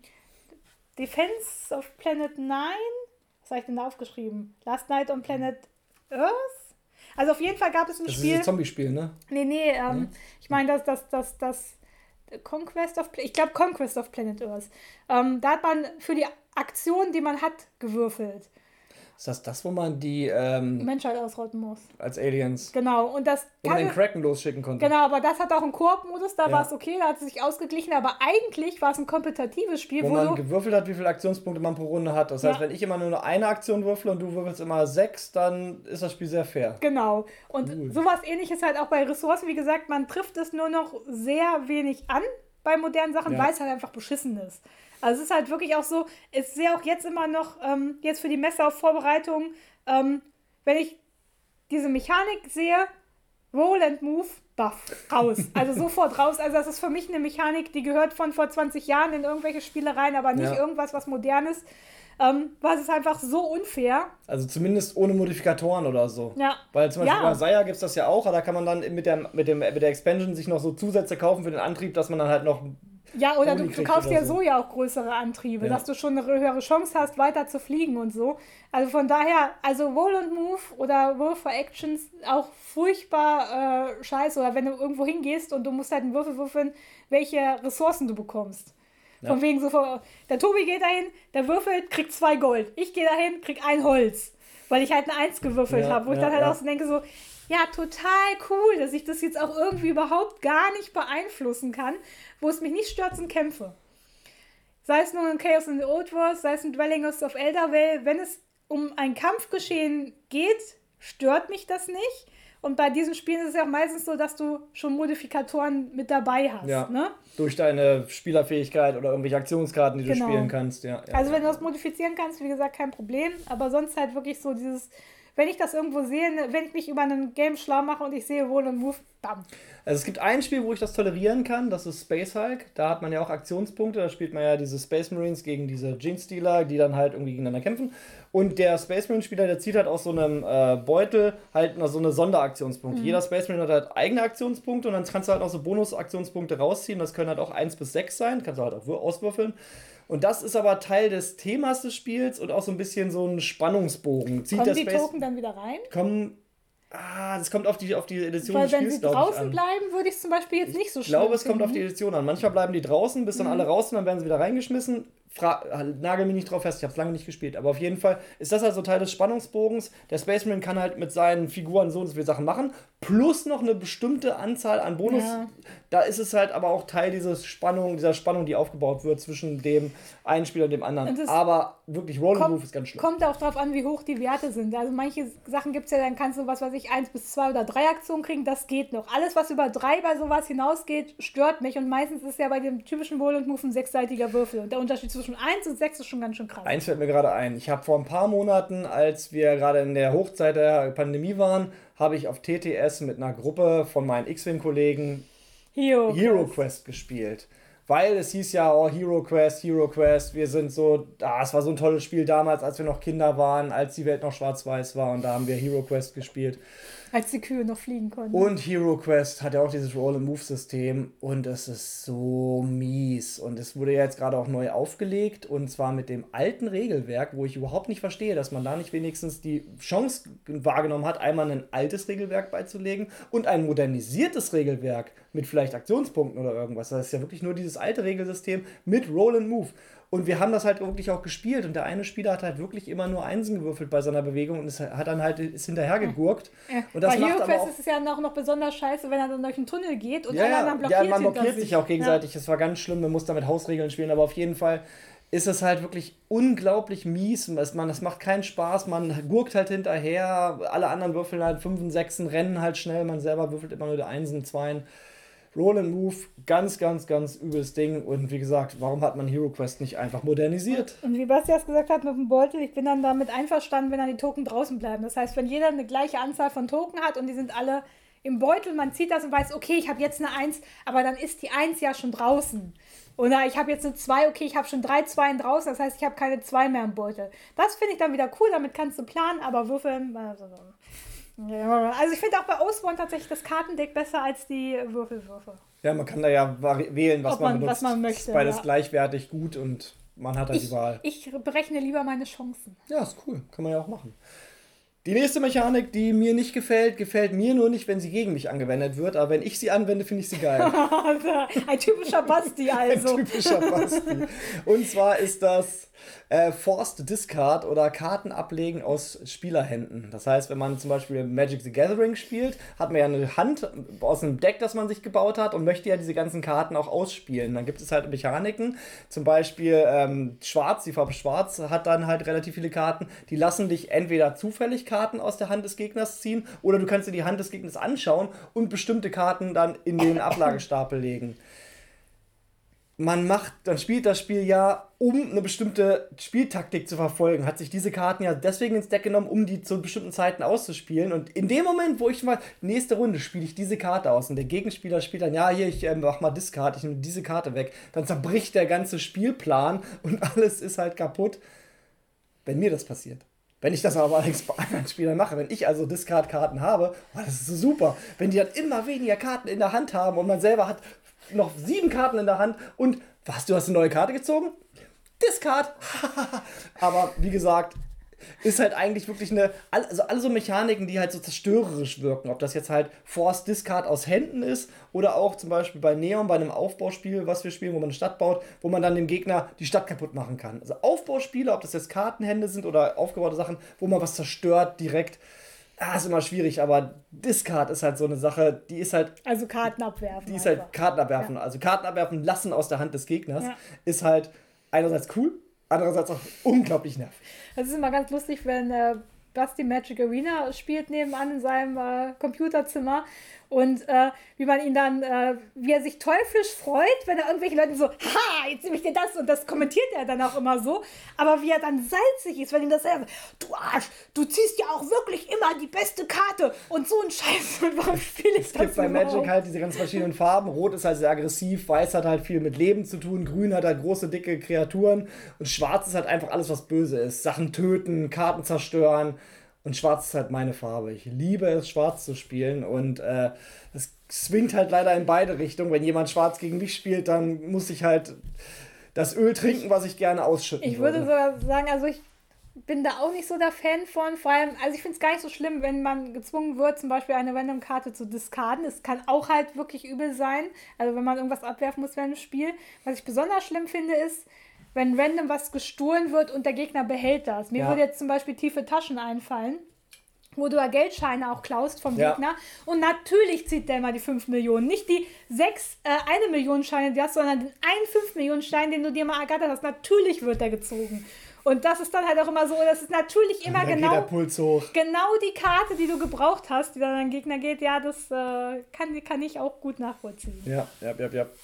Defense of Planet Nine. Was habe ich denn da aufgeschrieben? Last Night on Planet Earth? Also auf jeden Fall gab es ein das Spiel. Das ist ein Zombie-Spiel, ne? Nee, nee, ähm, nee? ich meine das, das, das, das Conquest of, ich glaube Conquest of Planet Earth. Ähm, da hat man für die Aktion, die man hat, gewürfelt. Ist das das, wo man die ähm, Menschheit ausrotten muss? Als Aliens. Genau. Und das wo man den Kraken losschicken konnte. Genau, aber das hat auch einen Koop-Modus, da ja. war es okay, da hat es sich ausgeglichen, aber eigentlich war es ein kompetitives Spiel, wo, wo man du gewürfelt hat, wie viele Aktionspunkte man pro Runde hat. Das ja. heißt, wenn ich immer nur eine Aktion würfle und du würfelst immer sechs, dann ist das Spiel sehr fair. Genau. Und cool. sowas Ähnliches halt auch bei Ressourcen. Wie gesagt, man trifft es nur noch sehr wenig an bei modernen Sachen, ja. weil es halt einfach beschissen ist. Also es ist halt wirklich auch so, ich sehe auch jetzt immer noch, ähm, jetzt für die Messe auf Vorbereitung, ähm, wenn ich diese Mechanik sehe, Roll and Move, buff, raus. Also sofort raus. Also das ist für mich eine Mechanik, die gehört von vor zwanzig Jahren in irgendwelche Spiele rein, aber nicht ja. irgendwas, was modern ist. Ähm, weil es ist einfach so unfair. Also zumindest ohne Modifikatoren oder so. Ja. Weil zum Beispiel ja. bei Saya gibt es das ja auch, aber da kann man dann mit der, mit, dem, mit der Expansion sich noch so Zusätze kaufen für den Antrieb, dass man dann halt noch... Ja, oder du, du kaufst ja so. so ja auch größere Antriebe, ja. dass du schon eine höhere Chance hast, weiter zu fliegen und so. Also von daher, also Roll and Move oder Roll for Actions auch furchtbar äh, scheiße. Oder wenn du irgendwo hingehst und du musst halt einen Würfel würfeln, welche Ressourcen du bekommst. Ja. Von wegen so, der Tobi geht dahin, der würfelt, kriegt zwei Gold. Ich gehe dahin, krieg ein Holz. Weil ich halt eine Eins gewürfelt ja, habe, wo ja, ich dann halt ja. auch so denke so, ja, total cool, dass ich das jetzt auch irgendwie überhaupt gar nicht beeinflussen kann, wo es mich nicht stört, sind Kämpfe. Sei es nur in Chaos in the Old World, sei es in Dwellings of Eldervale, wenn es um ein Kampfgeschehen geht, stört mich das nicht. Und bei diesen Spielen ist es ja auch meistens so, dass du schon Modifikatoren mit dabei hast. Ja, ne? Durch deine Spielerfähigkeit oder irgendwelche Aktionskarten, die genau. du spielen kannst. Ja, ja, also ja. wenn du das modifizieren kannst, wie gesagt, kein Problem. Aber sonst halt wirklich so dieses... Wenn ich das irgendwo sehe, wenn ich mich über einen Game schlau mache und ich sehe Roll and Move, bam. Also es gibt ein Spiel, wo ich das tolerieren kann, das ist Space Hulk. Da hat man ja auch Aktionspunkte, da spielt man ja diese Space Marines gegen diese Jinx-Dealer, die dann halt irgendwie gegeneinander kämpfen. Und der Space Marine-Spieler, der zieht halt aus so einem äh, Beutel halt noch so eine Sonderaktionspunkte. Mhm. Jeder Space Marine hat halt eigene Aktionspunkte und dann kannst du halt noch so Bonus-Aktionspunkte rausziehen. Das können halt auch eins bis sechs sein, kannst du halt auch auswürfeln. Und das ist aber Teil des Themas des Spiels und auch so ein bisschen so ein Spannungsbogen. Zieht kommen der die Space Token dann wieder rein? Kommen, ah, das kommt auf die, auf die Edition Weil des Spiels, glaube ich, an. Wenn sie draußen an. bleiben, würde ich es zum Beispiel jetzt nicht so schlimm Ich glaube, es finden. kommt auf die Edition an. Manchmal bleiben die draußen, bis dann mhm. alle raus sind, dann werden sie wieder reingeschmissen. Fra- nagel mich nicht drauf fest, ich habe es lange nicht gespielt. Aber auf jeden Fall ist das halt so Teil des Spannungsbogens. Der Space Marine kann halt mit seinen Figuren so und so viele Sachen machen. Plus noch eine bestimmte Anzahl an Bonus. Ja. Da ist es halt aber auch Teil dieses Spannung, dieser Spannung, die aufgebaut wird zwischen dem einen Spieler und dem anderen. Und aber wirklich, Roll and Move ist ganz schlimm. Kommt auch darauf an, wie hoch die Werte sind. Also manche Sachen gibt es ja, dann kannst du, was weiß ich, eins bis zwei oder drei Aktionen kriegen, das geht noch. Alles, was über drei bei sowas hinausgeht, stört mich. Und meistens ist ja bei dem typischen Roll and Move ein sechsseitiger Würfel. Und der Unterschied zwischen eins und sechs ist schon ganz schön krass. Eins fällt mir gerade ein. Ich habe vor ein paar Monaten, als wir gerade in der Hochzeit der Pandemie waren, habe ich auf T T S mit einer Gruppe von meinen X-Wing-Kollegen Hero, Hero Quest. Quest gespielt. Weil es hieß ja, oh, Hero Quest, Hero Quest, wir sind so, ah, es war so ein tolles Spiel damals, als wir noch Kinder waren, als die Welt noch schwarz-weiß war und da haben wir Hero Quest gespielt. Als die Kühe noch fliegen konnten. Und Hero Quest hat ja auch dieses Roll-and-Move-System und es ist so mies. Und es wurde ja jetzt gerade auch neu aufgelegt und zwar mit dem alten Regelwerk, wo ich überhaupt nicht verstehe, dass man da nicht wenigstens die Chance wahrgenommen hat, einmal ein altes Regelwerk beizulegen und ein modernisiertes Regelwerk mit vielleicht Aktionspunkten oder irgendwas. Das ist ja wirklich nur dieses alte Regelsystem mit Roll-and-Move. Und wir haben das halt wirklich auch gespielt und der eine Spieler hat halt wirklich immer nur Einsen gewürfelt bei seiner Bewegung und es hat dann halt ist hinterher gegurkt. Ja. Und das bei macht Hero aber Quest auch, ist es ja auch noch besonders scheiße, wenn er dann durch einen Tunnel geht und ja, alle anderen blockiert ja, man blockiert sich auch gegenseitig. Ja. Das war ganz schlimm, man muss damit Hausregeln spielen, aber auf jeden Fall ist es halt wirklich unglaublich mies. Das macht keinen Spaß, man gurkt halt hinterher, alle anderen würfeln halt Fünfen, Sechsen, rennen halt schnell, man selber würfelt immer nur die Einsen, Zweien. Roll and Move, ganz, ganz, ganz übles Ding. Und wie gesagt, warum hat man Hero Quest nicht einfach modernisiert? Und wie Bastias gesagt hat mit dem Beutel, ich bin dann damit einverstanden, wenn dann die Token draußen bleiben. Das heißt, wenn jeder eine gleiche Anzahl von Token hat und die sind alle im Beutel, man zieht das und weiß, okay, ich habe jetzt eine eins, aber dann ist die eins ja schon draußen. Oder ich habe jetzt eine zwei, okay, ich habe schon drei Zweien draußen, das heißt, ich habe keine zwei mehr im Beutel. Das finde ich dann wieder cool, damit kannst du planen, aber würfeln... Also, also ich finde auch bei Osborne tatsächlich das Kartendeck besser als die Würfelwürfe. Ja, man kann da ja wählen, was man, man benutzt. Was man möchte. Das ist beides ja. gleichwertig gut und man hat halt ich, die Wahl. Ich berechne lieber meine Chancen. Ja, ist cool. Kann man ja auch machen. Die nächste Mechanik, die mir nicht gefällt, gefällt mir nur nicht, wenn sie gegen mich angewendet wird. Aber wenn ich sie anwende, finde ich sie geil. Ein typischer Basti also. Ein typischer Basti. Und zwar ist das äh, Forced Discard oder Karten ablegen aus Spielerhänden. Das heißt, wenn man zum Beispiel Magic the Gathering spielt, hat man ja eine Hand aus einem Deck, das man sich gebaut hat und möchte ja diese ganzen Karten auch ausspielen. Dann gibt es halt Mechaniken, zum Beispiel ähm, Schwarz, die Farbe Schwarz hat dann halt relativ viele Karten, die lassen dich entweder zufällig Karten aus der Hand des Gegners ziehen oder du kannst dir die Hand des Gegners anschauen und bestimmte Karten dann in den Ablagestapel legen. Man macht, dann spielt das Spiel ja, um eine bestimmte Spieltaktik zu verfolgen, hat sich diese Karten ja deswegen ins Deck genommen, um die zu bestimmten Zeiten auszuspielen. Und in dem Moment, wo ich mal, nächste Runde spiele ich diese Karte aus und der Gegenspieler spielt dann, ja, hier, ich äh, mach mal Discard, ich nehme diese Karte weg, dann zerbricht der ganze Spielplan und alles ist halt kaputt, wenn mir das passiert. Wenn ich das aber allerdings bei anderen Spielern mache, wenn ich also Discard-Karten habe, oh, das ist so super. Wenn die dann immer weniger Karten in der Hand haben und man selber hat noch sieben Karten in der Hand und was, du hast eine neue Karte gezogen? Discard! Aber wie gesagt, ist halt eigentlich wirklich eine, also alle so Mechaniken, die halt so zerstörerisch wirken. Ob das jetzt halt Forced Discard aus Händen ist oder auch zum Beispiel bei Neon, bei einem Aufbauspiel, was wir spielen, wo man eine Stadt baut, wo man dann dem Gegner die Stadt kaputt machen kann. Also Aufbauspiele, ob das jetzt Kartenhände sind oder aufgebaute Sachen, wo man was zerstört direkt. Ah, ist immer schwierig, aber Discard ist halt so eine Sache, die ist halt... Also Karten abwerfen. Die ist halt Karten abwerfen. Ja. Also Karten abwerfen lassen aus der Hand des Gegners ja. ist halt einerseits cool, andererseits auch unglaublich nervig. Das ist immer ganz lustig, wenn äh, Basti Magic Arena spielt nebenan in seinem äh, Computerzimmer und äh, wie man ihn dann, äh, wie er sich teuflisch freut, wenn er irgendwelche Leute so, ha, jetzt nehme ich dir das und das kommentiert er dann auch immer so, aber wie er dann salzig ist, wenn ihm das sagt, du Arsch, du ziehst ja auch wirklich immer die beste Karte und so ein Scheiß und warum spiele ich es das gibt bei überhaupt? Magic halt diese ganz verschiedenen Farben, Rot ist halt sehr aggressiv, Weiß hat halt viel mit Leben zu tun, Grün hat halt große, dicke Kreaturen und Schwarz ist halt einfach alles, was böse ist, Sachen töten, Karten zerstören. Und Schwarz ist halt meine Farbe. Ich liebe es, Schwarz zu spielen. Und äh, es swingt halt leider in beide Richtungen. Wenn jemand Schwarz gegen mich spielt, dann muss ich halt das Öl trinken, was ich gerne ausschütten ich würde. Ich würde sogar sagen, also ich bin da auch nicht so der Fan von. Vor allem, also ich finde es gar nicht so schlimm, wenn man gezwungen wird, zum Beispiel eine Random-Karte zu discarden. Es kann auch halt wirklich übel sein. Also wenn man irgendwas abwerfen muss während dem Spiel. Was ich besonders schlimm finde, ist, wenn random was gestohlen wird und der Gegner behält das. Mir ja. würde jetzt zum Beispiel tiefe Taschen einfallen, wo du ja Geldscheine auch klaust vom ja. Gegner. Und natürlich zieht der mal die fünf Millionen. Nicht die sechs, äh, eine Million Scheine, die hast, sondern den einen fünf Millionen Schein, den du dir mal ergattert hast. Natürlich wird der gezogen. Und das ist dann halt auch immer so, das ist natürlich immer genau, geht der Puls hoch. genau die Karte, die du gebraucht hast, die dann an den Gegner geht. Ja, das äh, kann, kann ich auch gut nachvollziehen. Ja, ja, ja, ja.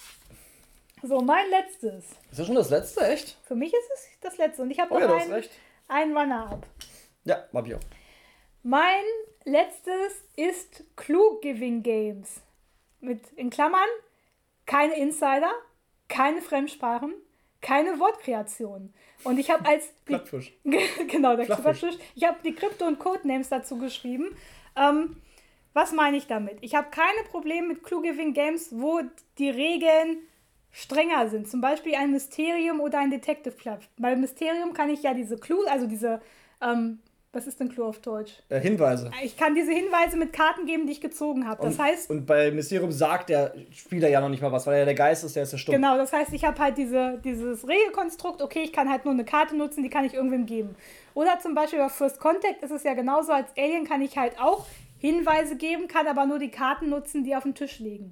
So, mein letztes. Ist das schon das letzte, echt? Für mich ist es das letzte. Und ich habe oh, noch ja, einen, einen Runner-up. Ja, hab ich auch. Mein letztes ist Clue Giving Games. Mit, in Klammern, keine Insider, keine Fremdsprachen, keine Wortkreation. Und ich habe als... Klappfisch. genau, der Klappfisch. Ich habe die Krypto- und Codenames dazu geschrieben. Ähm, Was meine ich damit? Ich habe keine Probleme mit Clue-Giving-Games, wo die Regeln strenger sind. Zum Beispiel ein Mysterium oder ein Detective Club. Bei Mysterium kann ich ja diese Clue, also diese, ähm, was ist denn Clue auf Deutsch? Äh, Hinweise. Ich kann diese Hinweise mit Karten geben, die ich gezogen habe. Das und, heißt... Und bei Mysterium sagt der Spieler ja noch nicht mal was, weil er der Geist ist, der ist ja stumm. Genau, das heißt, ich habe halt diese, dieses Regelkonstrukt, okay, ich kann halt nur eine Karte nutzen, die kann ich irgendwem geben. Oder zum Beispiel bei First Contact ist es ja genauso, als Alien kann ich halt auch Hinweise geben, kann aber nur die Karten nutzen, die auf dem Tisch liegen.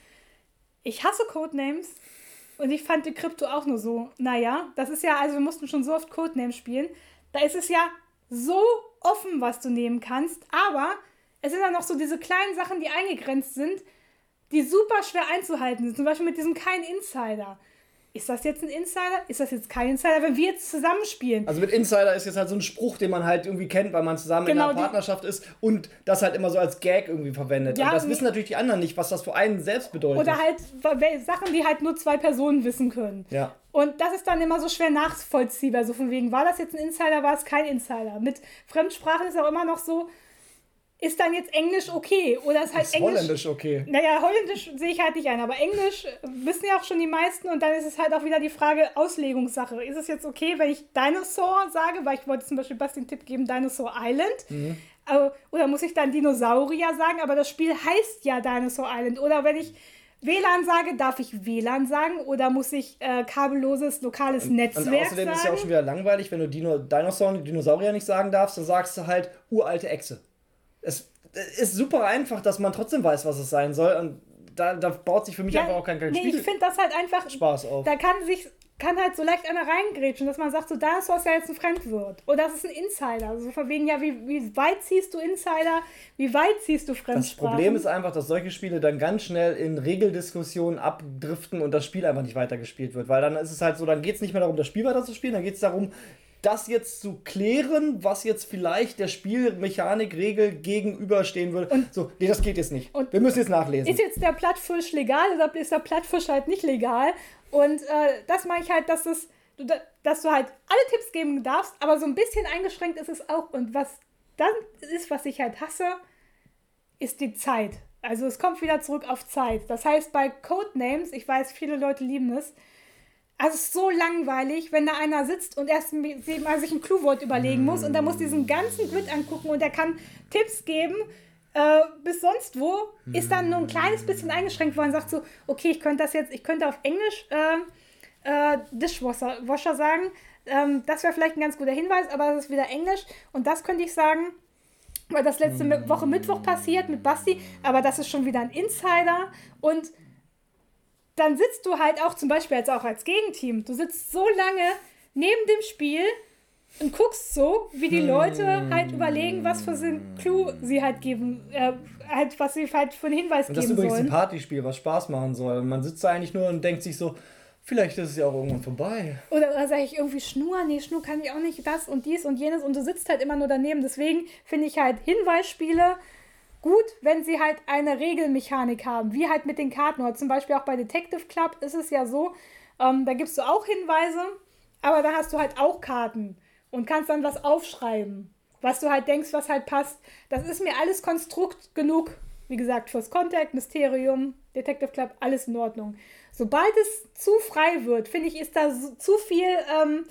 Ich hasse Codenames und ich fand die Krypto auch nur so, naja, das ist ja, also wir mussten schon so oft Codenames spielen, da ist es ja so offen, was du nehmen kannst, aber es sind dann noch so diese kleinen Sachen, die eingegrenzt sind, die super schwer einzuhalten sind, zum Beispiel mit diesem kein Insider. Ist das jetzt ein Insider? Ist das jetzt kein Insider, wenn wir jetzt zusammenspielen? Also mit Insider ist jetzt halt so ein Spruch, den man halt irgendwie kennt, weil man zusammen genau, in einer Partnerschaft ist und das halt immer so als Gag irgendwie verwendet. Ja, und das wissen natürlich die anderen nicht, was das für einen selbst bedeutet. Oder halt Sachen, die halt nur zwei Personen wissen können. Ja. Und das ist dann immer so schwer nachvollziehbar. So von wegen, war das jetzt ein Insider, war es kein Insider? Mit Fremdsprachen ist auch immer noch so, ist dann jetzt Englisch okay? Oder ist halt ist Englisch... Holländisch okay? Naja, Holländisch sehe ich halt nicht ein, aber Englisch wissen ja auch schon die meisten und dann ist es halt auch wieder die Frage Auslegungssache. Ist es jetzt okay, wenn ich Dinosaur sage, weil ich wollte zum Beispiel Basti den Tipp geben, Dinosaur Island, mhm. oder muss ich dann Dinosaurier sagen, aber das Spiel heißt ja Dinosaur Island. Oder wenn ich W L A N sage, darf ich W L A N sagen oder muss ich äh, kabelloses lokales und, Netzwerk sagen? Und außerdem sagen? ist ja auch schon wieder langweilig, wenn du Dino, Dinosaur und Dinosaurier nicht sagen darfst, dann sagst du halt uralte Echse. Es ist super einfach, dass man trotzdem weiß, was es sein soll. Und da, da baut sich für mich ja, einfach auch kein, kein nee, Spiel. Ich finde das halt einfach Spaß auf. Da kann sich kann halt so leicht einer reingrätschen, dass man sagt, so Dinosaur ist ja jetzt ein Fremdwort. Oder das ist ein Insider. Also von wegen, ja, wie, wie weit ziehst du Insider, wie weit ziehst du Fremdsprachen? Das Problem ist einfach, dass solche Spiele dann ganz schnell in Regeldiskussionen abdriften und das Spiel einfach nicht weitergespielt wird. Weil dann ist es halt so, dann geht es nicht mehr darum, das Spiel weiterzuspielen, dann geht es darum, das jetzt zu klären, was jetzt vielleicht der Spielmechanikregel gegenüberstehen würde. Und so, nee, das geht jetzt nicht. Und wir müssen jetzt nachlesen. Ist jetzt der Plattfisch legal oder ist der Plattfisch halt nicht legal? Und äh, das meine ich halt, dass, es, dass du halt alle Tipps geben darfst, aber so ein bisschen eingeschränkt ist es auch. Und was dann ist, was ich halt hasse, ist die Zeit. Also es kommt wieder zurück auf Zeit. Das heißt, bei Codenames, ich weiß, viele Leute lieben es, also es ist so langweilig, wenn da einer sitzt und erst mal sich ein Cluewort überlegen muss und der muss diesen ganzen Grid angucken und der kann Tipps geben, äh, bis sonst wo, ist dann nur ein kleines bisschen eingeschränkt, wo man sagt so, okay, ich könnte das jetzt, ich könnte auf Englisch äh, äh, Dishwasher Washer sagen, ähm, das wäre vielleicht ein ganz guter Hinweis, aber das ist wieder Englisch und das könnte ich sagen, weil das letzte Woche Mittwoch passiert mit Basti, aber das ist schon wieder ein Insider und dann sitzt du halt auch zum Beispiel jetzt auch als Gegenteam, du sitzt so lange neben dem Spiel und guckst so, wie die Leute halt überlegen, was für einen Clou sie halt geben, äh, halt, was sie halt für einen Hinweis geben sollen. Und das ist übrigens ein Partyspiel, was Spaß machen soll. Und man sitzt da eigentlich nur und denkt sich so, vielleicht ist es ja auch irgendwann vorbei. Oder, oder sage ich irgendwie Schnur, nee, Schnur kann ich auch nicht, das und dies und jenes und du sitzt halt immer nur daneben. Deswegen finde ich halt Hinweisspiele gut, wenn sie halt eine Regelmechanik haben, wie halt mit den Karten. Oder zum Beispiel auch bei Detective Club ist es ja so, ähm, da gibst du auch Hinweise, aber da hast du halt auch Karten und kannst dann was aufschreiben, was du halt denkst, was halt passt. Das ist mir alles Konstrukt genug. Wie gesagt, First Contact, Mysterium, Detective Club, alles in Ordnung. Sobald es zu frei wird, finde ich, ist da so, zu viel, ähm,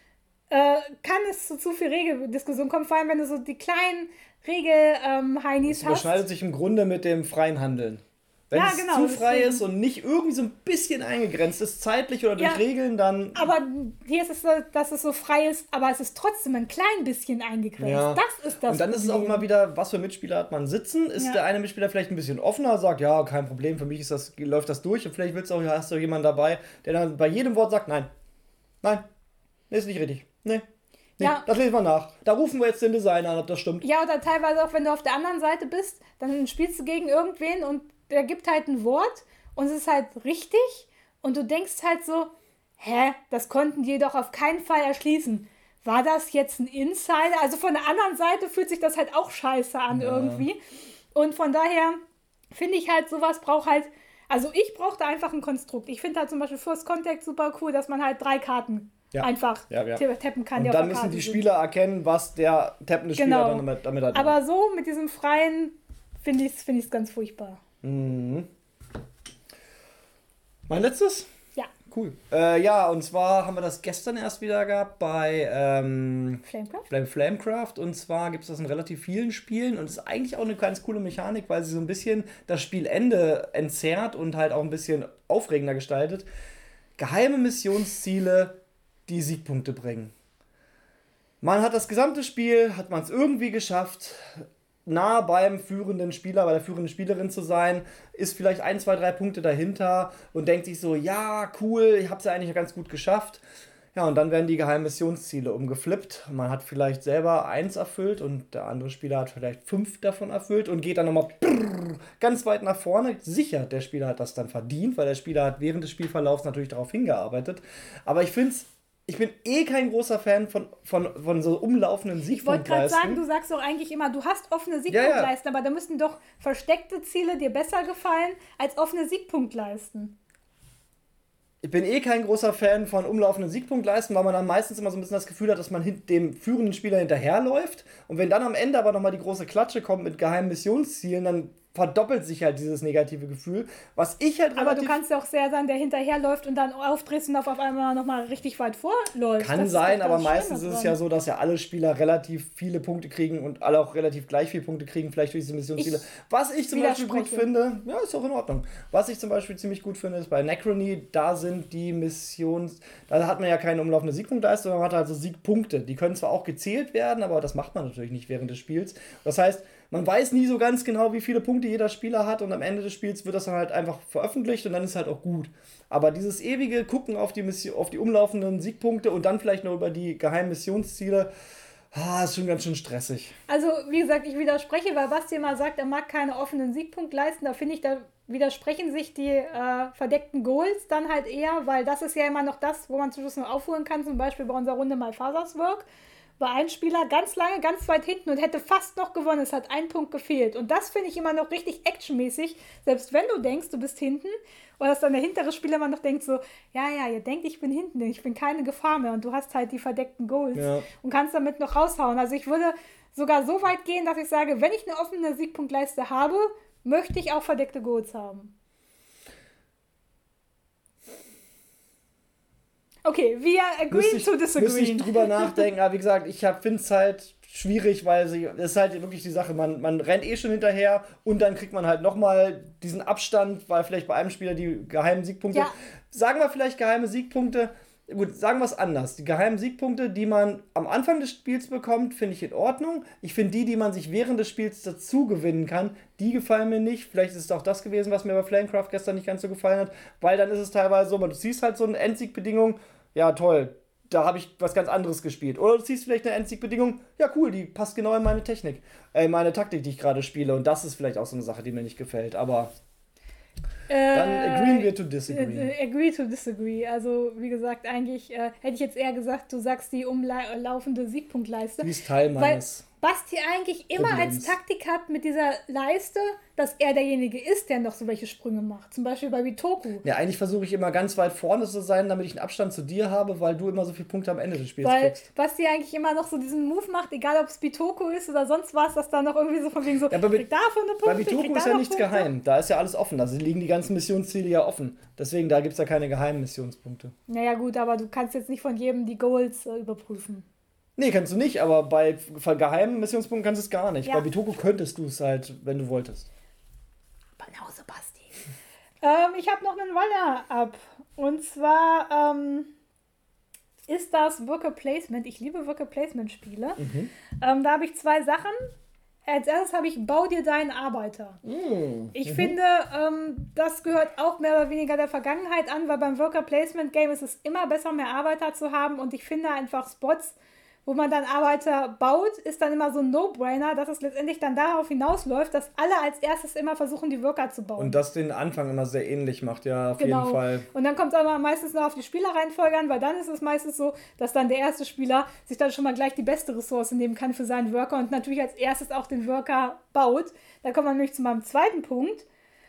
äh, kann es zu zu viel Regeldiskussion kommen, vor allem wenn du so die kleinen Regel-Heinis ähm, hast. Das überschneidet sich im Grunde mit dem freien Handeln. Wenn ja, es genau, zu frei deswegen. ist und nicht irgendwie so ein bisschen eingegrenzt ist, zeitlich oder durch ja, Regeln, dann... Aber hier ist es so, dass es so frei ist, aber es ist trotzdem ein klein bisschen eingegrenzt. Ja. Das ist das Und dann Problem. Ist es auch immer wieder, was für Mitspieler hat man sitzen? Ist ja. der eine Mitspieler vielleicht ein bisschen offener, sagt, ja, kein Problem, für mich ist das, läuft das durch. Und vielleicht willst du auch, hast du jemanden dabei, der dann bei jedem Wort sagt, nein, nein, das ist nicht richtig, nee. Nee, ja. Das lesen wir nach. Da rufen wir jetzt den Designer an, ob das stimmt. Ja, oder teilweise auch, wenn du auf der anderen Seite bist, dann spielst du gegen irgendwen und der gibt halt ein Wort und es ist halt richtig und du denkst halt so, hä, das konnten die doch auf keinen Fall erschließen. War das jetzt ein Insider? Also von der anderen Seite fühlt sich das halt auch scheiße an ja. irgendwie. Und von daher finde ich halt, sowas braucht halt, also ich brauchte einfach ein Konstrukt. Ich finde halt zum Beispiel First Contact super cool, dass man halt drei Karten ja. einfach ja, ja. tappen kann. Und die dann müssen die Spieler sind. erkennen, was der tappende Spieler genau. dann damit, damit hat. Aber so mit diesem freien finde ich es find ganz furchtbar. Mhm. Mein letztes? Ja. Cool. Äh, ja, und zwar haben wir das gestern erst wieder gehabt bei ähm, Flamecraft? Flamecraft. Und zwar gibt es das in relativ vielen Spielen und es ist eigentlich auch eine ganz coole Mechanik, weil sie so ein bisschen das Spielende entzerrt und halt auch ein bisschen aufregender gestaltet. Geheime Missionsziele, die Siegpunkte bringen. Man hat das gesamte Spiel, hat man es irgendwie geschafft, nah beim führenden Spieler, bei der führenden Spielerin zu sein, ist vielleicht ein, zwei, drei Punkte dahinter und denkt sich so, ja, cool, ich habe es ja eigentlich ganz gut geschafft. Ja, und dann werden die geheimen Missionsziele umgeflippt. Man hat vielleicht selber eins erfüllt und der andere Spieler hat vielleicht fünf davon erfüllt und geht dann nochmal ganz weit nach vorne. Sicher, der Spieler hat das dann verdient, weil der Spieler hat während des Spielverlaufs natürlich darauf hingearbeitet. Aber ich finde es Ich bin eh kein großer Fan von, von, von so umlaufenden Siegpunktleisten. Ich wollte gerade sagen, du sagst doch eigentlich immer, du hast offene Siegpunktleisten, ja, ja. aber da müssten doch versteckte Ziele dir besser gefallen als offene Siegpunktleisten. Ich bin eh kein großer Fan von umlaufenden Siegpunktleisten, weil man dann meistens immer so ein bisschen das Gefühl hat, dass man dem führenden Spieler hinterherläuft. Und wenn dann am Ende aber nochmal die große Klatsche kommt mit geheimen Missionszielen, dann verdoppelt sich halt dieses negative Gefühl, was ich halt relativ... Aber du kannst ja auch sehr sein, der hinterherläuft und dann aufdrehst und auf einmal nochmal richtig weit vorläuft. Kann das sein, aber meistens ist es ja so, dass ja alle Spieler relativ viele Punkte kriegen und alle auch relativ gleich viele Punkte kriegen, vielleicht durch diese Missionsziele. Was ich zum Beispiel gut finde, ja, ist auch in Ordnung. Was ich zum Beispiel ziemlich gut finde, ist bei Necrony, da sind die Missions... Da hat man ja keine umlaufende Siegpunktleiste, sondern man hat also Siegpunkte. Die können zwar auch gezählt werden, aber das macht man natürlich nicht während des Spiels. Das heißt, man weiß nie so ganz genau, wie viele Punkte jeder Spieler hat und am Ende des Spiels wird das dann halt einfach veröffentlicht und dann ist es halt auch gut. Aber dieses ewige Gucken auf die, Mission, auf die umlaufenden Siegpunkte und dann vielleicht noch über die geheimen Missionsziele, ah, ist schon ganz schön stressig. Also, wie gesagt, ich widerspreche, weil Basti immer sagt, er mag keine offenen Siegpunktleisten. Da finde ich, da widersprechen sich die äh, verdeckten Goals dann halt eher, weil das ist ja immer noch das, wo man zum Schluss noch aufholen kann, zum Beispiel bei unserer Runde Malfazers Work. War ein Spieler ganz lange, ganz weit hinten und hätte fast noch gewonnen. Es hat ein Punkt gefehlt. Und das finde ich immer noch richtig actionmäßig. Selbst wenn du denkst, du bist hinten, oder dass dann der hintere Spieler immer noch denkt so, ja, ja, ihr denkt, ich bin hinten, ich bin keine Gefahr mehr. Und du hast halt die verdeckten Goals ja. und kannst damit noch raushauen. Also ich würde sogar so weit gehen, dass ich sage, wenn ich eine offene Siegpunktleiste habe, möchte ich auch verdeckte Goals haben. Okay, wir agree to disagree. Müsste ich drüber nachdenken, aber wie gesagt, ich finde es halt schwierig, weil sie, das ist halt wirklich die Sache, man, man rennt eh schon hinterher und dann kriegt man halt nochmal diesen Abstand, weil vielleicht bei einem Spieler die geheimen Siegpunkte, ja. sagen wir vielleicht geheime Siegpunkte, gut, sagen wir es anders, die geheimen Siegpunkte, die man am Anfang des Spiels bekommt, finde ich in Ordnung. Ich finde die, die man sich während des Spiels dazu gewinnen kann, die gefallen mir nicht. Vielleicht ist es auch das gewesen, was mir bei Flamecraft gestern nicht ganz so gefallen hat, weil dann ist es teilweise so, du siehst halt so eine Endsigbedingung, ja toll, da habe ich was ganz anderes gespielt. Oder du ziehst vielleicht eine Endsigbedingung, ja cool, die passt genau in meine Technik, äh, meine Taktik, die ich gerade spiele. Und das ist vielleicht auch so eine Sache, die mir nicht gefällt, aber äh, dann agreeen wir to disagree. Äh, agree to disagree. Also wie gesagt, eigentlich äh, hätte ich jetzt eher gesagt, du sagst die umlaufende Siegpunktleiste. Die ist Teil meines... Basti eigentlich immer Problems. Als Taktik hat mit dieser Leiste, dass er derjenige ist, der noch so welche Sprünge macht. Zum Beispiel bei Bitoku. Ja, eigentlich versuche ich immer ganz weit vorne zu sein, damit ich einen Abstand zu dir habe, weil du immer so viele Punkte am Ende des Spiels weil kriegst. Weil Basti eigentlich immer noch so diesen Move macht, egal ob es Bitoku ist oder sonst was, dass da noch irgendwie so von wegen so, ja, aber krieg davon eine Punkte, bei Bitoku ist ja nichts Punkte. geheim. Da ist ja alles offen. Da liegen die ganzen Missionsziele ja offen. Deswegen, da gibt es ja keine geheimen Missionspunkte. Naja gut, aber du kannst jetzt nicht von jedem die Goals äh, überprüfen. Nee, kannst du nicht, aber bei geheimen Missionspunkten kannst du es gar nicht. Ja. Bei Bitoku könntest du es halt, wenn du wolltest. Banause, Basti. ähm, ich habe noch einen Runner-Up. Und zwar ähm, ist das Worker Placement. Ich liebe Worker Placement-Spiele. Mhm. Ähm, da habe ich zwei Sachen. Als erstes habe ich Bau dir deinen Arbeiter. Mhm. Ich mhm. finde, ähm, das gehört auch mehr oder weniger der Vergangenheit an, weil beim Worker Placement Game ist es immer besser, mehr Arbeiter zu haben. Und ich finde einfach Spots, wo man dann Arbeiter baut, ist dann immer so ein No-Brainer, dass es letztendlich dann darauf hinausläuft, dass alle als erstes immer versuchen, die Worker zu bauen. Und das den Anfang immer sehr ähnlich macht, ja, auf genau. jeden Fall. Und dann kommt es aber meistens noch auf die Spielerreihenfolge an, weil dann ist es meistens so, dass dann der erste Spieler sich dann schon mal gleich die beste Ressource nehmen kann für seinen Worker und natürlich als erstes auch den Worker baut. Dann kommt man nämlich zu meinem zweiten Punkt,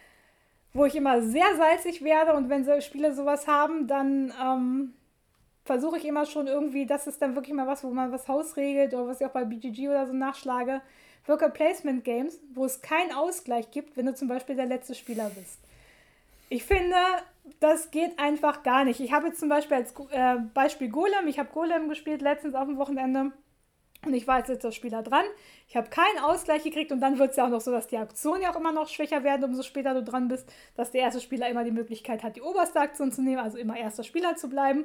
wo ich immer sehr salzig werde und wenn so Spiele sowas haben, dann... Ähm, versuche ich immer schon irgendwie, das ist dann wirklich mal was, wo man was Haus regelt oder was ich auch bei B G G oder so nachschlage, Worker Placement Games, wo es keinen Ausgleich gibt, wenn du zum Beispiel der letzte Spieler bist. Ich finde, das geht einfach gar nicht. Ich habe jetzt zum Beispiel als äh, Beispiel Golem, ich habe Golem gespielt letztens auf dem Wochenende und ich war als letzter Spieler dran. Ich habe keinen Ausgleich gekriegt und dann wird es ja auch noch so, dass die Aktionen ja auch immer noch schwächer werden, umso später du dran bist, dass der erste Spieler immer die Möglichkeit hat, die oberste Aktion zu nehmen, also immer erster Spieler zu bleiben.